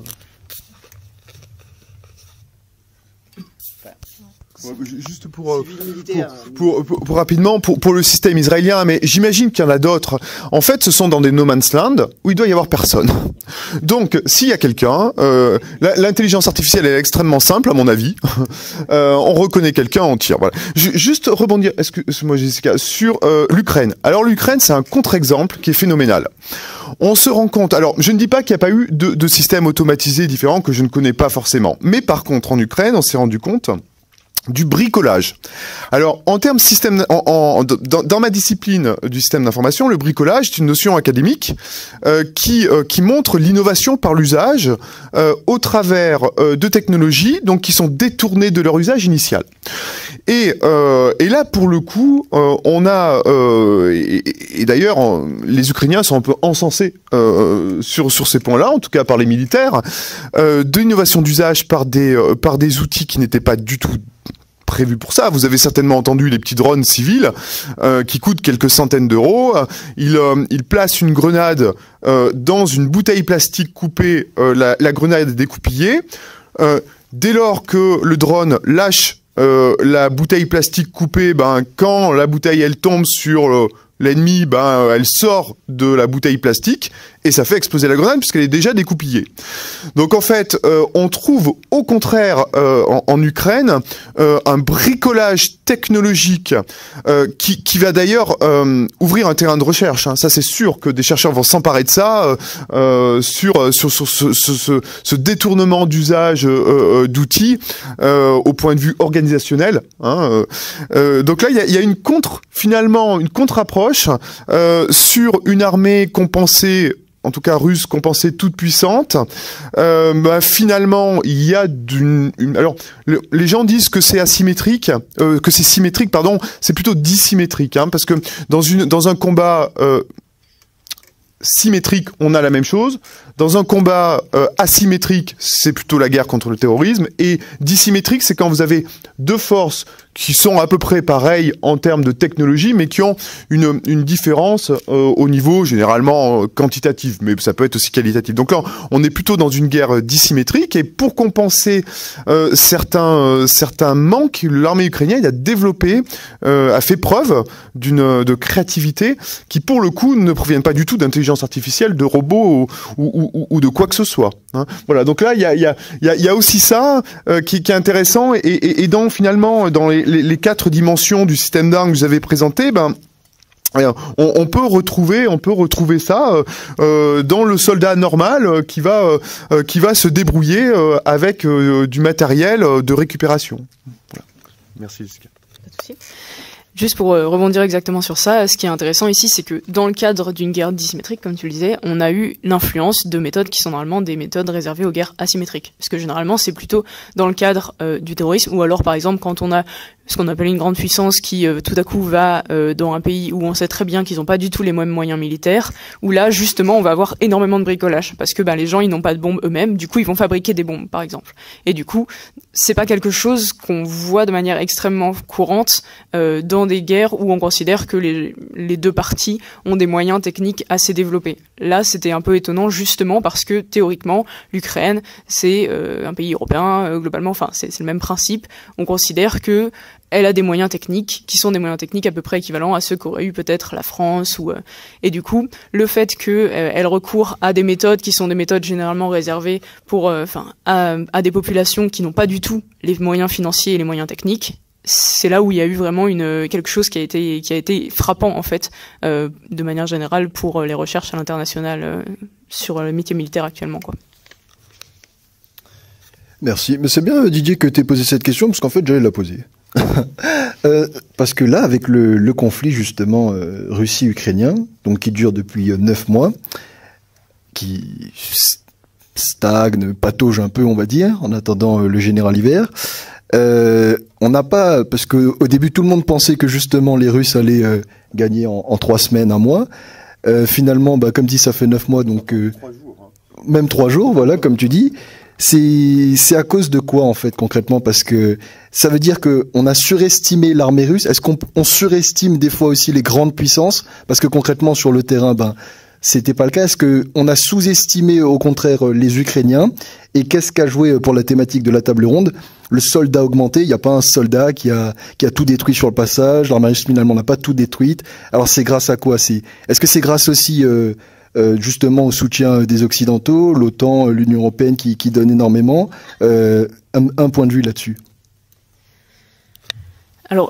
Juste pour rapidement, pour le système israélien, mais j'imagine qu'il y en a d'autres. En fait, ce sont dans des no man's land où il doit y avoir personne. Donc, s'il y a quelqu'un, l'intelligence artificielle est extrêmement simple, à mon avis. On reconnaît quelqu'un, on tire. Voilà. Juste rebondir, excuse-moi Jessica, sur l'Ukraine. Alors l'Ukraine, c'est un contre-exemple qui est phénoménal. on se rend compte, alors je ne dis pas qu'il n'y a pas eu de systèmes automatisés différents que je ne connais pas forcément, mais par contre en Ukraine, on s'est rendu compte du bricolage. Alors, en termes système, dans ma discipline du système d'information, le bricolage est une notion académique qui montre l'innovation par l'usage au travers de technologies donc qui sont détournées de leur usage initial. Et là, pour le coup, on a et d'ailleurs, les Ukrainiens sont un peu encensés sur ces points-là, en tout cas par les militaires, de l'innovation d'usage par des outils qui n'étaient pas du tout prévu pour ça. Vous avez certainement entendu les petits drones civils qui coûtent quelques centaines d'euros. Ils placent une grenade dans une bouteille plastique coupée, la grenade est découpillée. Dès lors que le drone lâche la bouteille plastique coupée, quand la bouteille elle tombe sur l'ennemi, elle sort de la bouteille plastique et ça fait exploser la grenade puisqu'elle est déjà découpillée. Donc en fait, on trouve au contraire en Ukraine un bricolage technologique qui va d'ailleurs ouvrir un terrain de recherche. Hein. Ça c'est sûr que des chercheurs vont s'emparer de ça sur ce détournement d'usage d'outils au point de vue organisationnel. Hein. Donc là, il y a une contre-approche sur une armée compensée, en tout cas russe, compensée toute puissante. Finalement, il y a alors les gens disent que c'est asymétrique, que c'est symétrique, pardon, c'est plutôt dissymétrique, hein, parce que dans un combat symétrique, on a la même chose. Dans un combat asymétrique, c'est plutôt la guerre contre le terrorisme. Et dissymétrique, c'est quand vous avez deux forces qui sont à peu près pareilles en termes de technologie, mais qui ont une différence au niveau généralement quantitatif, mais ça peut être aussi qualitatif. Donc là, on est plutôt dans une guerre dissymétrique. Et pour compenser certains manques, l'armée ukrainienne a fait preuve de créativité qui, pour le coup, ne proviennent pas du tout d'intelligence artificielle, de robots ou de quoi que ce soit. Hein. Voilà. Donc là, il y a aussi ça qui est intéressant et finalement dans les quatre dimensions du système d'armes que vous avez présenté, on peut retrouver ça dans le soldat normal qui va se débrouiller avec du matériel de récupération. Voilà. Merci Jessica. Pas de souci. Juste pour rebondir exactement sur ça, ce qui est intéressant ici, c'est que dans le cadre d'une guerre dissymétrique, comme tu le disais, on a eu l'influence de méthodes qui sont normalement des méthodes réservées aux guerres asymétriques. Parce que généralement, c'est plutôt dans le cadre du terrorisme, ou alors par exemple quand on a ce qu'on appelle une grande puissance qui tout à coup va dans un pays où on sait très bien qu'ils n'ont pas du tout les mêmes moyens militaires, où là justement on va avoir énormément de bricolage, parce que les gens ils n'ont pas de bombes eux-mêmes, du coup ils vont fabriquer des bombes par exemple. Et du coup, c'est pas quelque chose qu'on voit de manière extrêmement courante dans des guerres où on considère que les deux parties ont des moyens techniques assez développés. Là, c'était un peu étonnant justement parce que théoriquement, l'Ukraine, c'est un pays européen globalement, enfin c'est le même principe. On considère que elle a des moyens techniques qui sont des moyens techniques à peu près équivalents à ceux qu'aurait eu peut-être la France et du coup le fait que elle recourt à des méthodes qui sont des méthodes généralement réservées pour à des populations qui n'ont pas du tout les moyens financiers et les moyens techniques, c'est là où il y a eu vraiment quelque chose qui a été frappant en fait de manière générale pour les recherches à l'international sur le métier militaire actuellement quoi. Merci, mais c'est bien Didier que tu aies posé cette question parce qu'en fait j'allais la poser. Parce que là, avec le conflit justement Russie-Ukrainien, donc qui dure depuis 9 mois, qui stagne, patauge un peu, on va dire, en attendant le général hiver, on n'a pas, parce que au début tout le monde pensait que justement les Russes allaient gagner en 3 semaines, 1 mois. Finalement, comme dit, ça fait 9 mois, donc 3 jours, hein. Même 3 jours, voilà, comme tu dis. C'est à cause de quoi en fait concrètement? Parce que ça veut dire que on a surestimé l'armée russe. Est-ce qu'on surestime des fois aussi les grandes puissances? Parce que concrètement sur le terrain, c'était pas le cas. Est-ce que on a sous-estimé au contraire les Ukrainiens? Et qu'est-ce qu'a joué pour la thématique de la table ronde? Le soldat augmenté. Il n'y a pas un soldat qui a tout détruit sur le passage. L'armée russe finalement n'a pas tout détruite. Alors c'est grâce à quoi? Est-ce que c'est grâce aussi justement au soutien des Occidentaux, l'OTAN, l'Union Européenne qui donne énormément. Un point de vue là-dessus. Alors,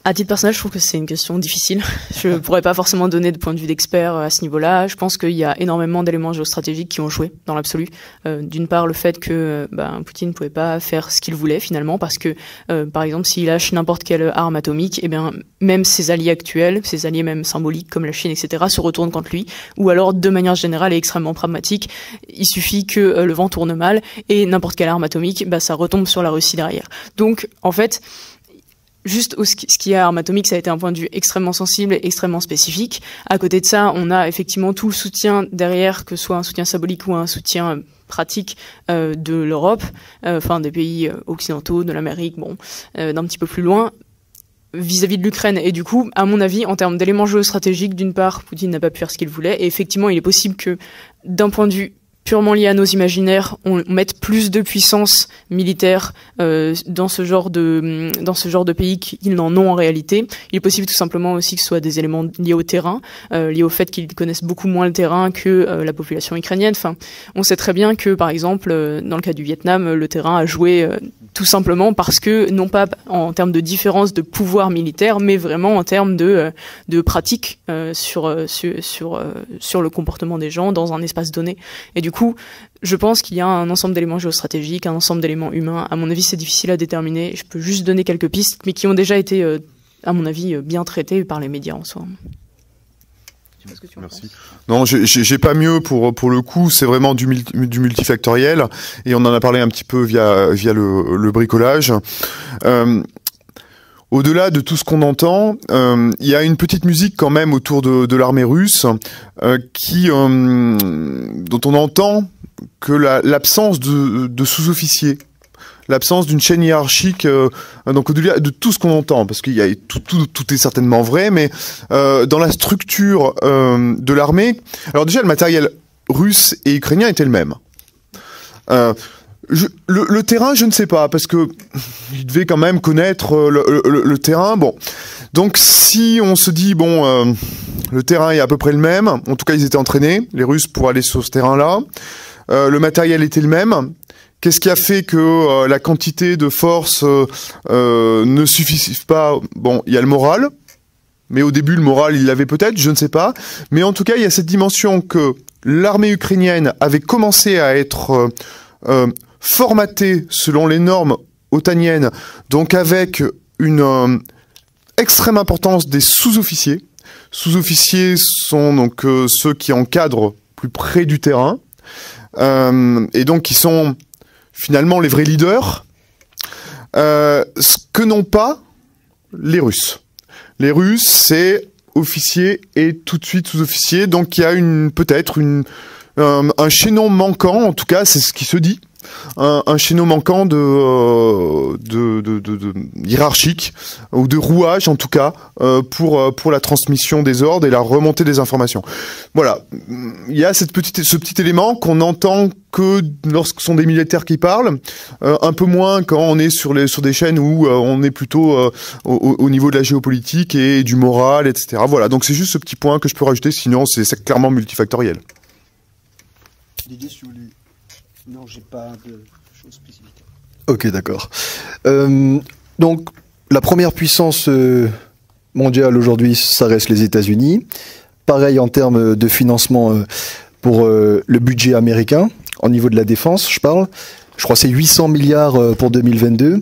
À titre personnel, je trouve que c'est une question difficile. Je pourrais pas forcément donner de point de vue d'expert à ce niveau-là. Je pense qu'il y a énormément d'éléments géostratégiques qui ont joué dans l'absolu. D'une part, le fait que Poutine ne pouvait pas faire ce qu'il voulait finalement, parce que par exemple, s'il lâche n'importe quelle arme atomique, eh bien même ses alliés actuels, ses alliés même symboliques comme la Chine, etc., se retournent contre lui. Ou alors, de manière générale et extrêmement pragmatique, il suffit que le vent tourne mal et n'importe quelle arme atomique, ça retombe sur la Russie derrière. Donc, en fait, juste ce qui est arme atomique, ça a été un point de vue extrêmement sensible et extrêmement spécifique. À côté de ça, on a effectivement tout le soutien derrière, que ce soit un soutien symbolique ou un soutien pratique de l'Europe, des pays occidentaux, de l'Amérique, d'un petit peu plus loin, vis-à-vis de l'Ukraine. Et du coup, à mon avis, en termes d'éléments géostratégiques, d'une part, Poutine n'a pas pu faire ce qu'il voulait, et effectivement, il est possible que, d'un point de vue purement lié à nos imaginaires, on mette plus de puissance militaire dans ce genre de pays qu'ils n'en ont en réalité. Il est possible tout simplement aussi que ce soit des éléments liés au terrain, liés au fait qu'ils connaissent beaucoup moins le terrain que la population ukrainienne. Enfin, on sait très bien que, par exemple, dans le cas du Vietnam, le terrain a joué tout simplement parce que, non pas en termes de différence de pouvoir militaire, mais vraiment en termes de pratique sur le comportement des gens dans un espace donné. Et du coup, je pense qu'il y a un ensemble d'éléments géostratégiques, un ensemble d'éléments humains. À mon avis, c'est difficile à déterminer. Je peux juste donner quelques pistes, mais qui ont déjà été, à mon avis, bien traitées par les médias en soi. Je sais pas ce que tu en penses. Non, j'ai pas mieux pour le coup. C'est vraiment du multifactoriel, et on en a parlé un petit peu via le bricolage. Au-delà de tout ce qu'on entend, il y a une petite musique quand même autour de l'armée russe dont on entend que l'absence de sous-officiers, l'absence d'une chaîne hiérarchique, donc au-delà de tout ce qu'on entend, parce qu'il y a tout est certainement vrai, mais dans la structure de l'armée, alors déjà le matériel russe et ukrainien était le même. Le terrain, je ne sais pas, parce que il devait quand même connaître le terrain. Bon, donc si on se dit le terrain est à peu près le même, en tout cas ils étaient entraînés, les Russes, pour aller sur ce terrain-là. Le matériel était le même. Qu'est-ce qui a fait que la quantité de force ne suffit pas? Bon, il y a le moral, mais au début le moral il l'avait peut-être, je ne sais pas. Mais en tout cas il y a cette dimension que l'armée ukrainienne avait commencé à être formatée selon les normes otaniennes, donc avec une extrême importance des sous-officiers. Sous-officiers sont donc ceux qui encadrent plus près du terrain, et donc qui sont finalement les vrais leaders, ce que n'ont pas les Russes. Les Russes, c'est officier et tout de suite sous-officier, donc il y a peut-être un chaînon manquant, en tout cas c'est ce qui se dit, un chaînon manquant de hiérarchique, ou de rouage en tout cas, pour la transmission des ordres et la remontée des informations. Voilà, il y a ce petit élément qu'on entend que lorsque ce sont des militaires qui parlent, un peu moins quand on est sur des chaînes où on est plutôt au niveau de la géopolitique et du moral, etc. Voilà, donc c'est juste ce petit point que je peux rajouter, sinon c'est clairement multifactoriel. Didier, si vous voulez... Non, j'ai pas de choses spécifiques. Ok, d'accord. Donc, la première puissance mondiale aujourd'hui, ça reste les États-Unis. Pareil en termes de financement pour le budget américain, au niveau de la défense, je parle. Je crois que c'est 800 milliards pour 2022.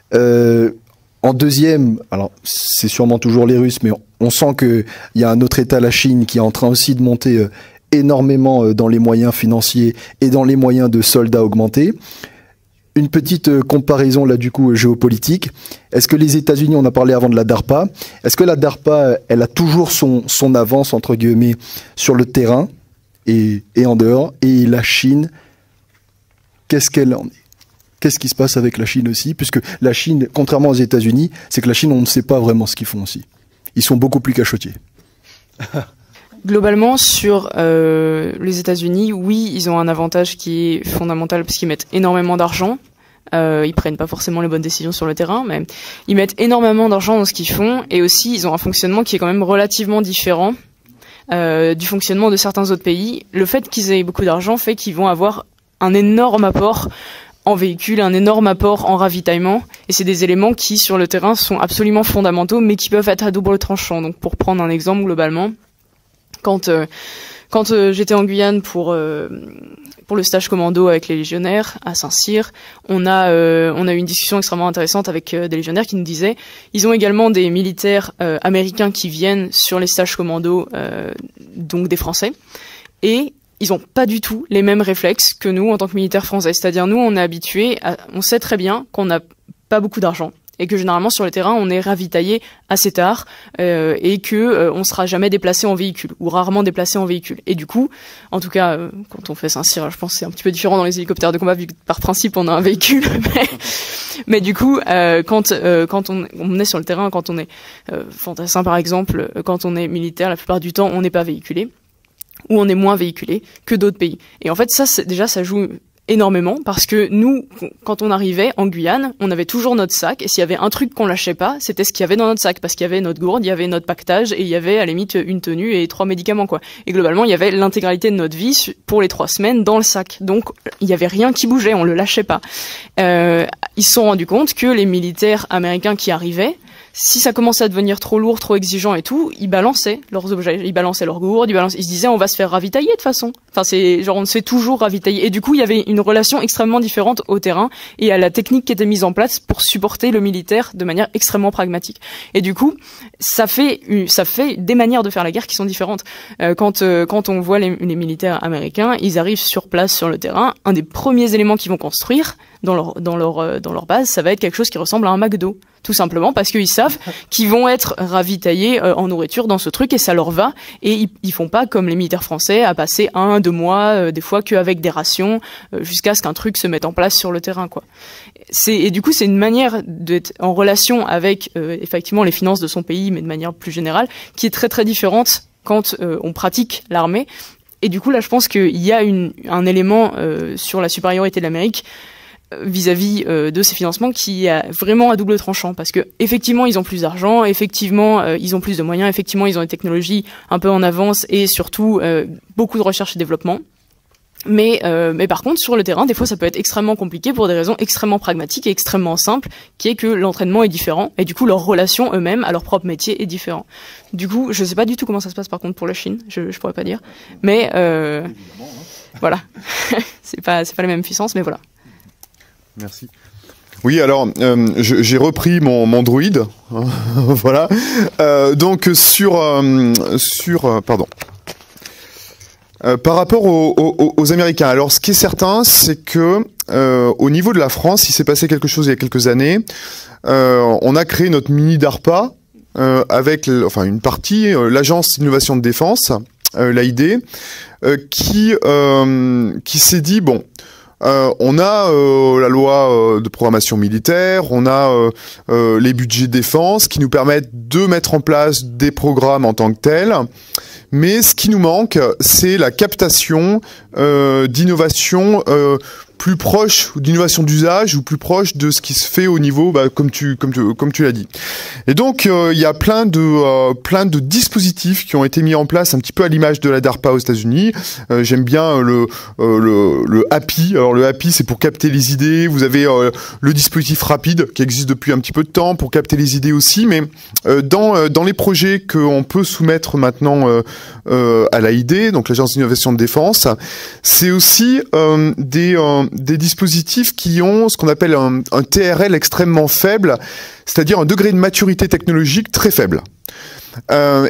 En deuxième, alors c'est sûrement toujours les Russes, mais on sent qu'il y a un autre État, la Chine, qui est en train aussi de monter énormément dans les moyens financiers et dans les moyens de soldats augmentés. Une petite comparaison là du coup géopolitique. Est-ce que les États-Unis, on a parlé avant de la DARPA, est-ce que la DARPA, elle a toujours son avance entre guillemets sur le terrain et en dehors, et la Chine, qu'est-ce qu'elle en est? Qu'est-ce qui se passe avec la Chine aussi? Puisque la Chine, contrairement aux États-Unis, c'est que la Chine, on ne sait pas vraiment ce qu'ils font aussi. Ils sont beaucoup plus cachotiers. Globalement, sur les États-Unis, oui, ils ont un avantage qui est fondamental parce qu'ils mettent énormément d'argent. Ils prennent pas forcément les bonnes décisions sur le terrain, mais ils mettent énormément d'argent dans ce qu'ils font, et aussi ils ont un fonctionnement qui est quand même relativement différent du fonctionnement de certains autres pays. Le fait qu'ils aient beaucoup d'argent fait qu'ils vont avoir un énorme apport en véhicules, un énorme apport en ravitaillement, Et c'est des éléments qui, sur le terrain, sont absolument fondamentaux, mais qui peuvent être à double tranchant. Donc, pour prendre un exemple globalement, quand j'étais en Guyane pour le stage commando avec les légionnaires à Saint-Cyr, on a eu une discussion extrêmement intéressante avec des légionnaires qui nous disaient, ils ont également des militaires américains qui viennent sur les stages commando, donc des Français, et ils ont pas du tout les mêmes réflexes que nous en tant que militaires français. C'est-à-dire, nous, on est habitués, on sait très bien qu'on n'a pas beaucoup d'argent et que généralement sur le terrain, on est ravitaillé assez tard et que on sera jamais déplacé en véhicule ou rarement déplacé en véhicule. Et du coup, en tout cas, quand on fait Saint-Cyr, je pense que c'est un petit peu différent dans les hélicoptères de combat vu que par principe on a un véhicule. Mais du coup, quand on est sur le terrain, quand on est fantassin par exemple, quand on est militaire, la plupart du temps, on n'est pas véhiculé. Où on est moins véhiculé que d'autres pays. Et en fait, ça joue énormément parce que nous, quand on arrivait en Guyane, on avait toujours notre sac et s'il y avait un truc qu'on lâchait pas, c'était ce qu'il y avait dans notre sac parce qu'il y avait notre gourde, il y avait notre pactage et il y avait à la limite une tenue et 3 médicaments quoi. Et globalement, il y avait l'intégralité de notre vie pour les 3 semaines dans le sac. Donc, il y avait rien qui bougeait, on le lâchait pas. Ils se sont rendus compte que les militaires américains qui arrivaient, si ça commençait à devenir trop lourd, trop exigeant et tout, ils balançaient leurs objets, ils balançaient leurs gourdes, ils se disaient on va se faire ravitailler de toute façon. Enfin c'est genre on se fait toujours ravitailler. Et du coup il y avait une relation extrêmement différente au terrain et à la technique qui était mise en place pour supporter le militaire de manière extrêmement pragmatique. Et du coup ça fait des manières de faire la guerre qui sont différentes. Quand on voit les militaires américains, ils arrivent sur place sur le terrain, un des premiers éléments qu'ils vont construire dans leur base, ça va être quelque chose qui ressemble à un McDo. Tout simplement parce qu'ils savent qu'ils vont être ravitaillés en nourriture dans ce truc et ça leur va. Et ils font pas comme les militaires français à passer 1-2 mois, des fois qu'avec des rations, jusqu'à ce qu'un truc se mette en place sur le terrain, quoi. Et du coup, c'est une manière d'être en relation avec effectivement les finances de son pays, mais de manière plus générale, qui est très très différente quand on pratique l'armée. Et du coup, là, je pense qu'il y a un élément sur la supériorité de l'Amérique vis-à-vis de ces financements qui est vraiment à double tranchant parce que effectivement ils ont plus d'argent, effectivement ils ont plus de moyens, effectivement ils ont des technologies un peu en avance et surtout beaucoup de recherche et développement. Mais par contre sur le terrain des fois ça peut être extrêmement compliqué pour des raisons extrêmement pragmatiques et extrêmement simples qui est que l'entraînement est différent et du coup leur relation eux-mêmes à leur propre métier est différent. Du coup je sais pas du tout comment ça se passe par contre pour la Chine, je pourrais pas dire, mais voilà c'est pas la même puissance mais voilà. Merci. Oui, alors j'ai repris mon droïde, voilà. Donc par rapport aux Américains. Alors, ce qui est certain, c'est que au niveau de la France, il s'est passé quelque chose il y a quelques années. On a créé notre mini DARPA avec, une partie, l'agence d'innovation de défense, l'AID, qui s'est dit bon. On a la loi de programmation militaire, on a les budgets de défense qui nous permettent de mettre en place des programmes en tant que tels. Mais ce qui nous manque, c'est la captation d'innovation plus proche d'innovation d'usage ou plus proche de ce qui se fait au niveau, comme tu l'as dit. Et donc il y a plein de dispositifs qui ont été mis en place un petit peu à l'image de la DARPA aux États-Unis. J'aime bien le HAPI. Alors le HAPI, c'est pour capter les idées. Vous avez le dispositif rapide qui existe depuis un petit peu de temps pour capter les idées aussi. Mais dans les projets qu'on peut soumettre maintenant à l'AID, donc l'Agence d'innovation de défense, c'est aussi des dispositifs qui ont ce qu'on appelle un TRL extrêmement faible, c'est-à-dire un degré de maturité technologique très faible. Ça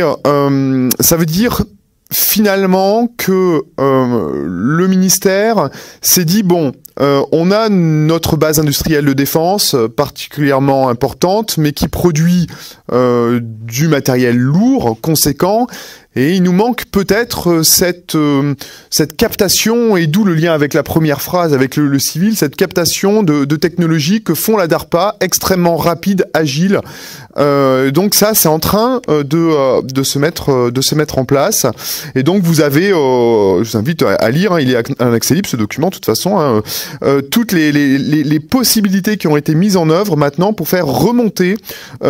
veut dire finalement que le ministère s'est dit bon, on a notre base industrielle de défense particulièrement importante, mais qui produit du matériel lourd, conséquent. Et il nous manque peut-être cette captation, et d'où le lien avec la première phrase, avec le civil, cette captation de technologies que font la DARPA, extrêmement rapide, agile. Donc ça, c'est en train de se mettre en place. Et donc vous avez, je vous invite à lire, hein, il est un accès libre ce document, de toute façon, hein, toutes les possibilités qui ont été mises en œuvre maintenant pour faire remonter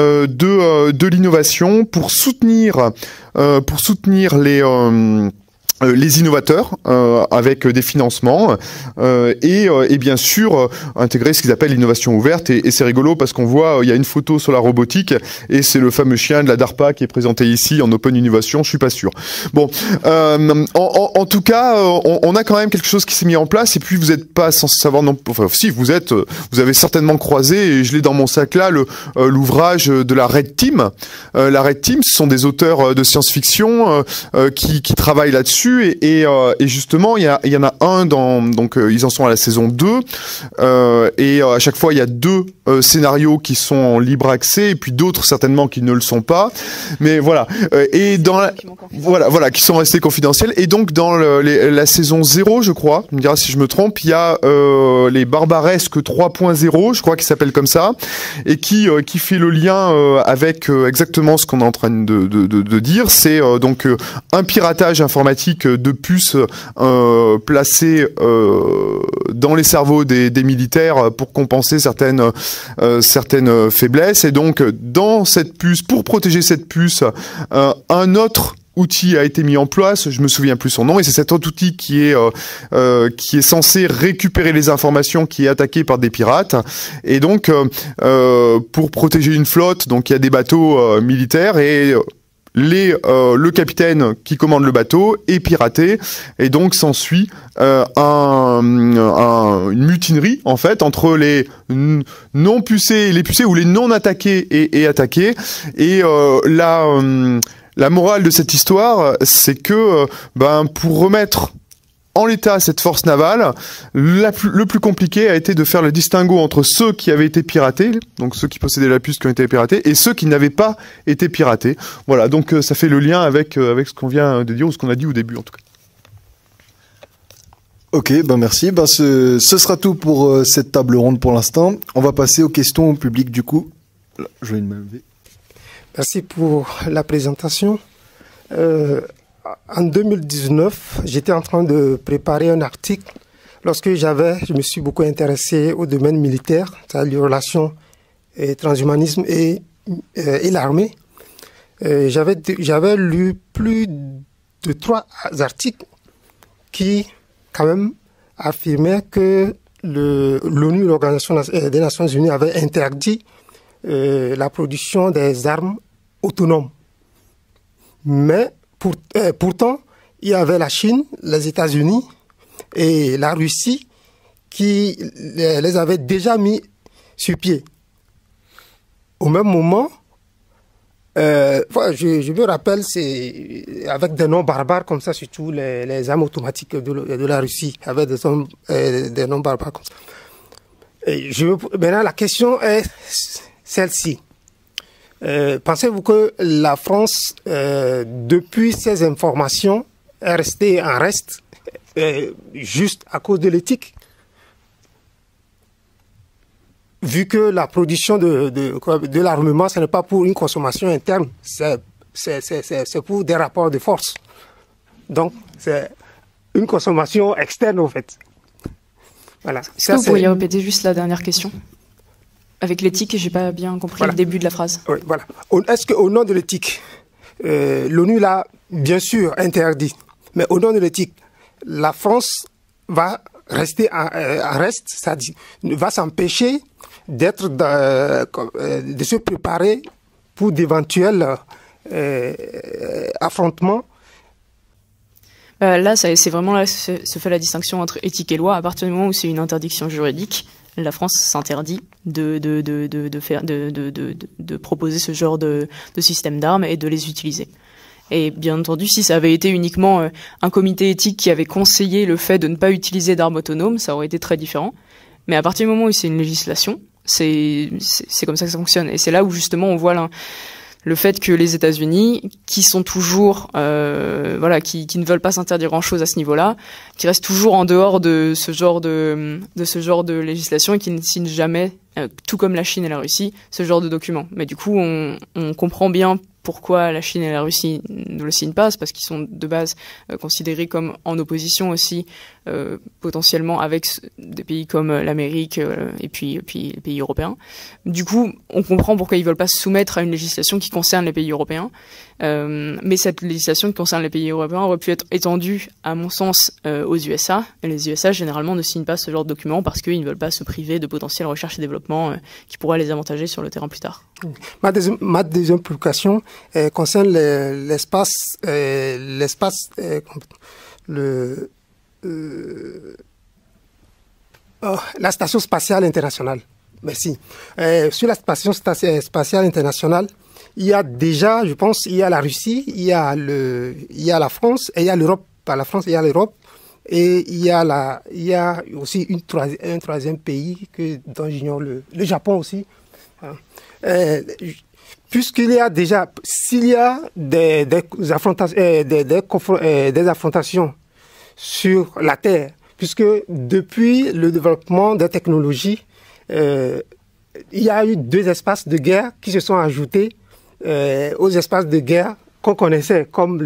de l'innovation, pour soutenir les innovateurs avec des financements et bien sûr intégrer ce qu'ils appellent l'innovation ouverte et c'est rigolo parce qu'on voit il y a une photo sur la robotique et c'est le fameux chien de la DARPA qui est présenté ici en open innovation, je suis pas sûr. Bon, en tout cas on a quand même quelque chose qui s'est mis en place et puis vous êtes pas sans savoir non, enfin si vous avez certainement croisé et je l'ai dans mon sac là l'ouvrage de la Red Team. La Red Team, ce sont des auteurs de science-fiction qui travaillent là-dessus. Et justement, il y en a un donc ils en sont à la saison 2 et à chaque fois il y a 2 scénarios qui sont en libre accès et puis d'autres certainement qui ne le sont pas. Mais voilà et dans voilà qui sont restés confidentiels et donc dans la saison 0, je crois, tu me diras si je me trompe, il y a les Barbaresques 3.0, je crois qu'il s'appelle comme ça et qui fait le lien avec exactement ce qu'on est en train de dire, c'est donc un piratage informatique de puces placées dans les cerveaux des militaires pour compenser certaines faiblesses. Et donc, dans cette puce, pour protéger cette puce, un autre outil a été mis en place, je me souviens plus son nom, et c'est cet autre outil qui est censé récupérer les informations qui est attaqué par des pirates. Et donc, pour protéger une flotte, donc il y a des bateaux militaires et le capitaine qui commande le bateau est piraté et donc s'ensuit une mutinerie en fait entre les non pucés et les pucés ou les non attaqués et attaqués et la morale de cette histoire c'est que pour remettre en l'état cette force navale, le plus compliqué a été de faire le distinguo entre ceux qui avaient été piratés, donc ceux qui possédaient la puce qui ont été piratés, et ceux qui n'avaient pas été piratés. Voilà, donc ça fait le lien avec ce qu'on vient de dire, ou ce qu'on a dit au début en tout cas. Ok, merci. Ce sera tout pour cette table ronde pour l'instant. On va passer aux questions au public du coup. Là, je vais me lever. Merci pour la présentation. En 2019, j'étais en train de préparer un article lorsque je me suis beaucoup intéressé au domaine militaire, c'est-à-dire les relations transhumanisme et l'armée. J'avais lu plus de 3 articles qui, quand même, affirmaient que l'ONU, l'Organisation des Nations Unies, avait interdit la production des armes autonomes. Mais pourtant, il y avait la Chine, les États-Unis et la Russie qui les avaient déjà mis sur pied. Au même moment, je me rappelle, c'est avec des noms barbares comme ça, surtout les armes automatiques de la Russie, avec des noms barbares comme ça. Maintenant, la question est celle-ci. Pensez-vous que la France, depuis ces informations, est restée en reste juste à cause de l'éthique? Vu que la production de l'armement, ce n'est pas pour une consommation interne, c'est pour des rapports de force. Donc, c'est une consommation externe, en fait. Voilà. Est-ce que vous pourriez répéter juste la dernière question? Avec l'éthique, j'ai pas bien compris le début de la phrase. Oui, voilà. Est-ce qu'au nom de l'éthique, l'ONU l'a bien sûr interdit, mais au nom de l'éthique, la France va rester en reste, c'est-à-dire va s'empêcher de se préparer pour d'éventuels affrontements? Là, c'est vraiment là se fait la distinction entre éthique et loi. À partir du moment où c'est une interdiction juridique, la France s'interdit de proposer ce genre de système d'armes et de les utiliser. Et bien entendu, si ça avait été uniquement un comité éthique qui avait conseillé le fait de ne pas utiliser d'armes autonomes, ça aurait été très différent. Mais à partir du moment où c'est une législation, c'est comme ça que ça fonctionne. Et c'est là où justement on voit le fait que les États-Unis, qui sont toujours, qui ne veulent pas s'interdire grand-chose à ce niveau-là, qui restent toujours en dehors de ce genre de législation et qui ne signent jamais, tout comme la Chine et la Russie, ce genre de documents. Mais du coup, on comprend bien pourquoi la Chine et la Russie ne le signent pas, c'est parce qu'ils sont de base considérés comme en opposition aussi potentiellement avec des pays comme l'Amérique et puis les pays européens. Du coup, on comprend pourquoi ils veulent pas se soumettre à une législation qui concerne les pays européens. Mais cette législation qui concerne les pays européens aurait pu être étendue, à mon sens, aux USA. Et les USA, généralement, ne signent pas ce genre de document parce qu'ils ne veulent pas se priver de potentielles recherche et développement qui pourraient les avantager sur le terrain plus tard. Ma deuxième publication concerne l'espace, la Station spatiale internationale. Merci. Sur la Station spatiale internationale, il y a déjà, je pense, il y a la Russie, il y a la France et il y a l'Europe. Par la France, il y a l'Europe. Et il y a aussi un troisième pays dont j'ignore le Japon aussi. Puisqu'il y a déjà, s'il y a des affrontations sur la Terre, puisque depuis le développement des technologies, il y a eu 2 espaces de guerre qui se sont ajoutés aux espaces de guerre qu'on connaissait, comme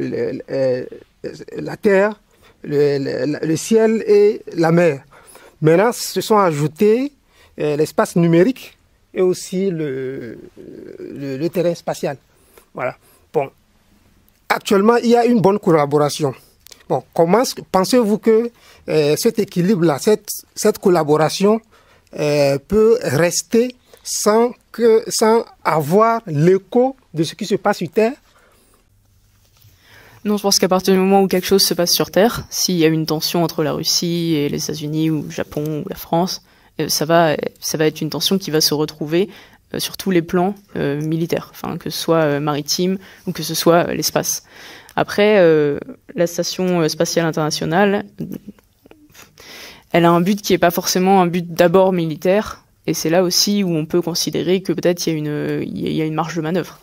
la Terre, le ciel et la mer. Maintenant, se sont ajoutés l'espace numérique et aussi le terrain spatial. Voilà. Bon. Actuellement, il y a une bonne collaboration. Bon, comment pensez-vous que cet équilibre-là, cette collaboration peut rester sans avoir l'écho de ce qui se passe sur Terre? Non, je pense qu'à partir du moment où quelque chose se passe sur Terre, s'il y a une tension entre la Russie et les États-Unis ou le Japon ou la France, ça va être une tension qui va se retrouver sur tous les plans militaires, enfin que ce soit maritime ou que ce soit l'espace. Après, la station spatiale internationale, elle a un but qui est pas forcément un but d'abord militaire, et c'est là aussi où on peut considérer que peut-être il y a une marge de manœuvre.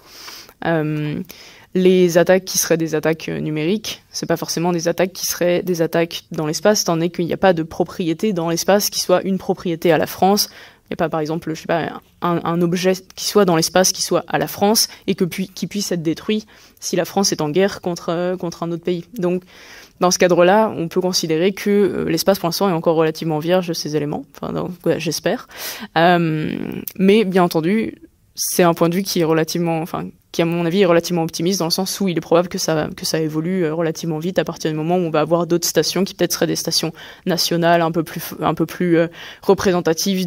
Les attaques qui seraient des attaques numériques, c'est pas forcément des attaques qui seraient des attaques dans l'espace, étant donné qu'il n'y a pas de propriété dans l'espace qui soit une propriété à la France. Il n'y a pas, par exemple, je sais pas, un objet qui soit dans l'espace qui soit à la France et qui puisse être détruit si la France est en guerre contre un autre pays. Donc, dans ce cadre-là, on peut considérer que l'espace, pour l'instant, est encore relativement vierge de ces éléments. Enfin, donc, ouais, j'espère. Mais, bien entendu, c'est un point de vue qui à mon avis est relativement optimiste, dans le sens où il est probable que ça évolue relativement vite à partir du moment où on va avoir d'autres stations qui peut-être seraient des stations nationales un peu plus représentatives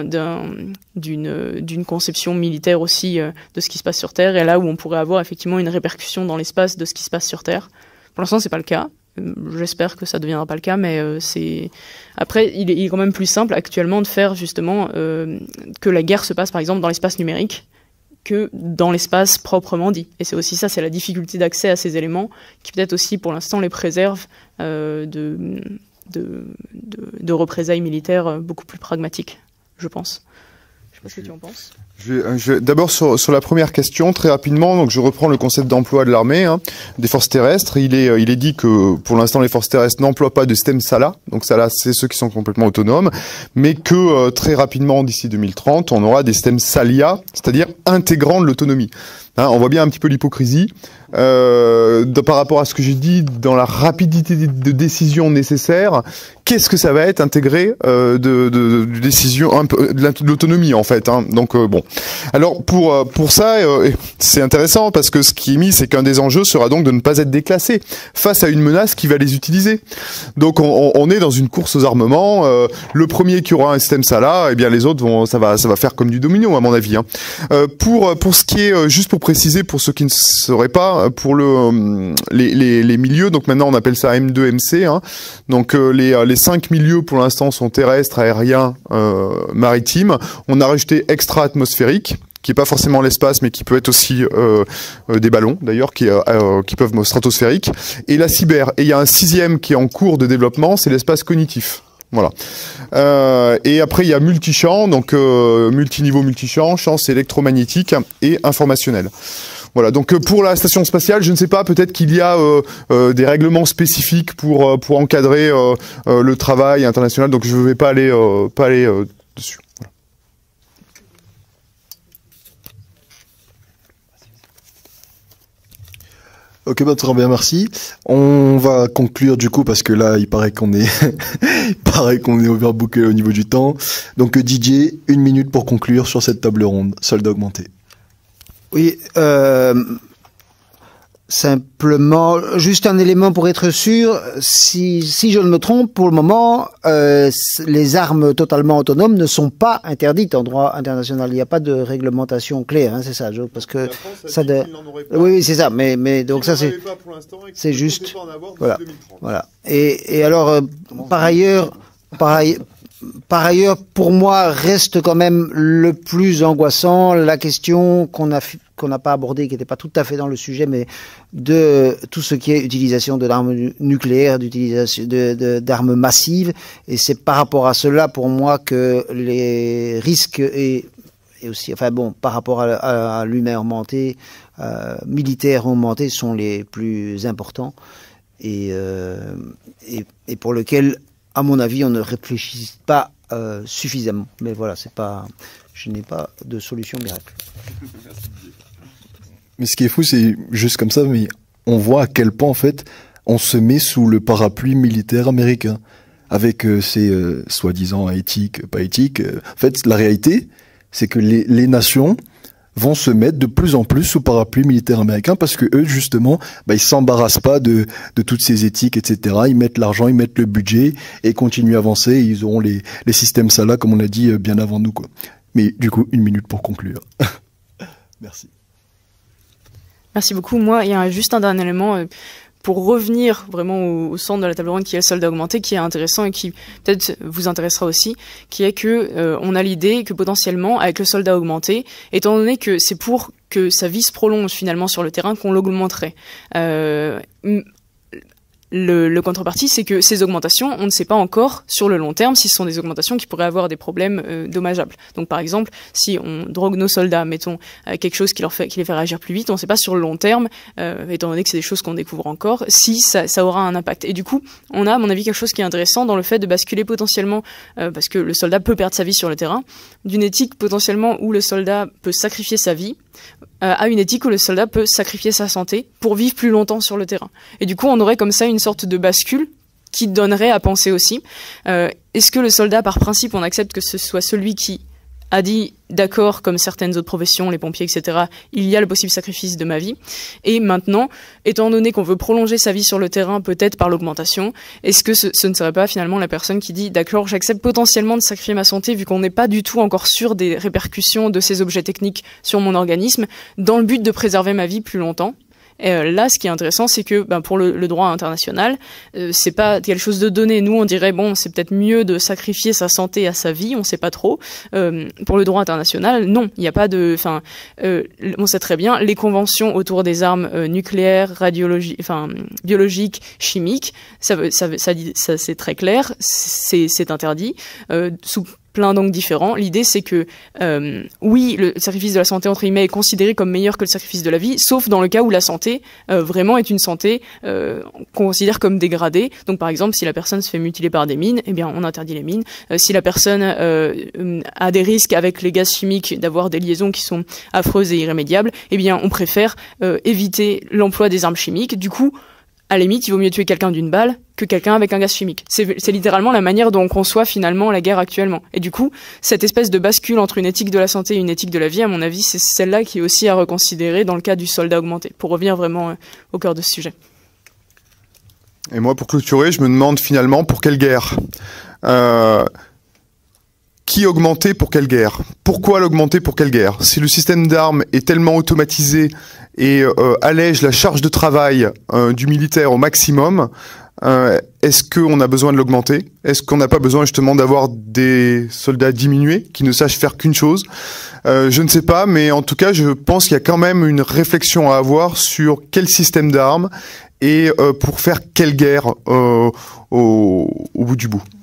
d'une conception militaire aussi de ce qui se passe sur Terre, et là où on pourrait avoir effectivement une répercussion dans l'espace de ce qui se passe sur Terre. Pour l'instant, c'est pas le cas. J'espère que ça deviendra pas le cas, mais après, il est quand même plus simple actuellement de faire justement que la guerre se passe par exemple dans l'espace numérique que dans l'espace proprement dit. Et c'est aussi ça, c'est la difficulté d'accès à ces éléments qui peut-être aussi pour l'instant les préserve de représailles militaires beaucoup plus pragmatiques, je pense. Je sais pas ce que tu en penses. D'abord sur la première question, très rapidement, donc je reprends le concept d'emploi de l'armée, des forces terrestres. Il est dit que pour l'instant les forces terrestres n'emploient pas de système SALA, donc SALA c'est ceux qui sont complètement autonomes, mais que très rapidement d'ici 2030 on aura des systèmes SALIA, c'est-à-dire intégrant de l'autonomie. On voit bien un petit peu l'hypocrisie par rapport à ce que j'ai dit dans la rapidité de décision nécessaire. Qu'est-ce que ça va être intégré de décision, un peu de l'autonomie en fait. Donc bon. Alors pour ça, c'est intéressant parce que ce qui est mis, c'est qu'un des enjeux sera donc de ne pas être déclassé face à une menace qui va les utiliser. Donc on est dans une course aux armements. Le premier qui aura un système SALA, eh bien les autres ça va faire comme du domino à mon avis. Pour ce qui est juste pour préciser pour ceux qui ne sauraient pas, pour les milieux, donc maintenant on appelle ça M2, MC. Donc les 5 milieux pour l'instant sont terrestres, aériens, maritimes. On a rajouté extra-atmosphérique, qui est pas forcément l'espace, mais qui peut être aussi des ballons, d'ailleurs, qui peuvent stratosphériques. Et la cyber. Et il y a un 6e qui est en cours de développement, c'est l'espace cognitif. Voilà. Et après il y a multichamp, donc multiniveau, multichamp, champs électromagnétiques et informationnels. Voilà. Donc pour la station spatiale, je ne sais pas, peut-être qu'il y a des règlements spécifiques pour encadrer le travail international. Donc je ne vais pas aller dessus. Voilà. Ok, bah, très bien, merci. On va conclure du coup parce que là, il paraît qu'on est, il paraît qu'on est overbooké au niveau du temps. Donc Didier, 1 minute pour conclure sur cette table ronde, solde augmenté. Oui, simplement, juste un élément pour être sûr, si je ne me trompe, pour le moment, les armes totalement autonomes ne sont pas interdites en droit international. Il n'y a pas de réglementation claire, hein, c'est ça, parce que ça oui, c'est ça, mais donc ça c'est juste, voilà. Et alors, par ailleurs, pour moi, reste quand même le plus angoissant la question qu'on n'a pas abordée, qui n'était pas tout à fait dans le sujet, mais de tout ce qui est utilisation de l'arme nucléaire, d'utilisation d'armes massives. Et c'est par rapport à cela, pour moi, que les risques et aussi, enfin bon, par rapport à l'humain augmenté, militaire augmenté, sont les plus importants et pour lequel, à mon avis, on ne réfléchit pas suffisamment. Mais voilà, je n'ai pas de solution miracle. Mais ce qui est fou, c'est juste comme ça, mais on voit à quel point, en fait, on se met sous le parapluie militaire américain, avec ces soi-disant éthiques, pas éthiques. En fait, la réalité, c'est que les nations vont se mettre de plus en plus sous parapluie militaire américain parce que eux, justement, ils s'embarrassent pas de toutes ces éthiques, etc. Ils mettent l'argent, ils mettent le budget et continuent à avancer. Et ils auront les systèmes Salah, comme on l'a dit, bien avant nous, quoi. Mais du coup, 1 minute pour conclure. Merci. Merci beaucoup. Moi, il y a juste un dernier élément pour revenir vraiment au centre de la table ronde, qui est le soldat augmenté, qui est intéressant et qui peut-être vous intéressera aussi, qui est que on a l'idée que potentiellement, avec le soldat augmenté, étant donné que c'est pour que sa vie se prolonge finalement sur le terrain, qu'on l'augmenterait. Le contrepartie, c'est que ces augmentations, on ne sait pas encore sur le long terme si ce sont des augmentations qui pourraient avoir des problèmes dommageables. Donc par exemple, si on drogue nos soldats, mettons quelque chose qui les fait réagir plus vite, on ne sait pas sur le long terme, étant donné que c'est des choses qu'on découvre encore, si ça aura un impact. Et du coup, on a à mon avis quelque chose qui est intéressant dans le fait de basculer potentiellement, parce que le soldat peut perdre sa vie sur le terrain, d'une éthique potentiellement où le soldat peut sacrifier sa vie, à une éthique où le soldat peut sacrifier sa santé pour vivre plus longtemps sur le terrain. Et du coup, on aurait comme ça une sorte de bascule qui donnerait à penser aussi, est-ce que le soldat, par principe, on accepte que ce soit celui qui a dit, d'accord, comme certaines autres professions, les pompiers, etc., il y a le possible sacrifice de ma vie. Et maintenant, étant donné qu'on veut prolonger sa vie sur le terrain, peut-être par l'augmentation, est-ce que ce ne serait pas finalement la personne qui dit, d'accord, j'accepte potentiellement de sacrifier ma santé, vu qu'on n'est pas du tout encore sûr des répercussions de ces objets techniques sur mon organisme, dans le but de préserver ma vie plus longtemps? Et là, ce qui est intéressant, c'est que pour le droit international, c'est pas quelque chose de donné. Nous, on dirait bon, c'est peut-être mieux de sacrifier sa santé à sa vie, on sait pas trop. Pour le droit international, non, il n'y a pas de. Enfin, on sait très bien les conventions autour des armes nucléaires, biologiques, chimiques. Ça c'est très clair. C'est interdit sous plein d'angles différents. L'idée, c'est que, oui, le sacrifice de la santé, entre guillemets, est considéré comme meilleur que le sacrifice de la vie, sauf dans le cas où la santé, vraiment est une santé qu'on considère comme dégradée. Donc, par exemple, si la personne se fait mutiler par des mines, eh bien, on interdit les mines. Si la personne a des risques avec les gaz chimiques d'avoir des liaisons qui sont affreuses et irrémédiables, eh bien, on préfère éviter l'emploi des armes chimiques. Du coup, à la limite, il vaut mieux tuer quelqu'un d'une balle que quelqu'un avec un gaz chimique. C'est littéralement la manière dont on conçoit finalement la guerre actuellement. Et du coup, cette espèce de bascule entre une éthique de la santé et une éthique de la vie, à mon avis, c'est celle-là qui est aussi à reconsidérer dans le cas du soldat augmenté, pour revenir vraiment au cœur de ce sujet. Et moi, pour clôturer, je me demande finalement pour quelle guerre qui augmenter pour quelle guerre? Pourquoi l'augmenter pour quelle guerre? Si le système d'armes est tellement automatisé et allège la charge de travail du militaire au maximum, est-ce qu'on a besoin de l'augmenter? Est-ce qu'on n'a pas besoin justement d'avoir des soldats diminués qui ne sachent faire qu'une chose? Je ne sais pas, mais en tout cas, je pense qu'il y a quand même une réflexion à avoir sur quel système d'armes et pour faire quelle guerre au bout du bout.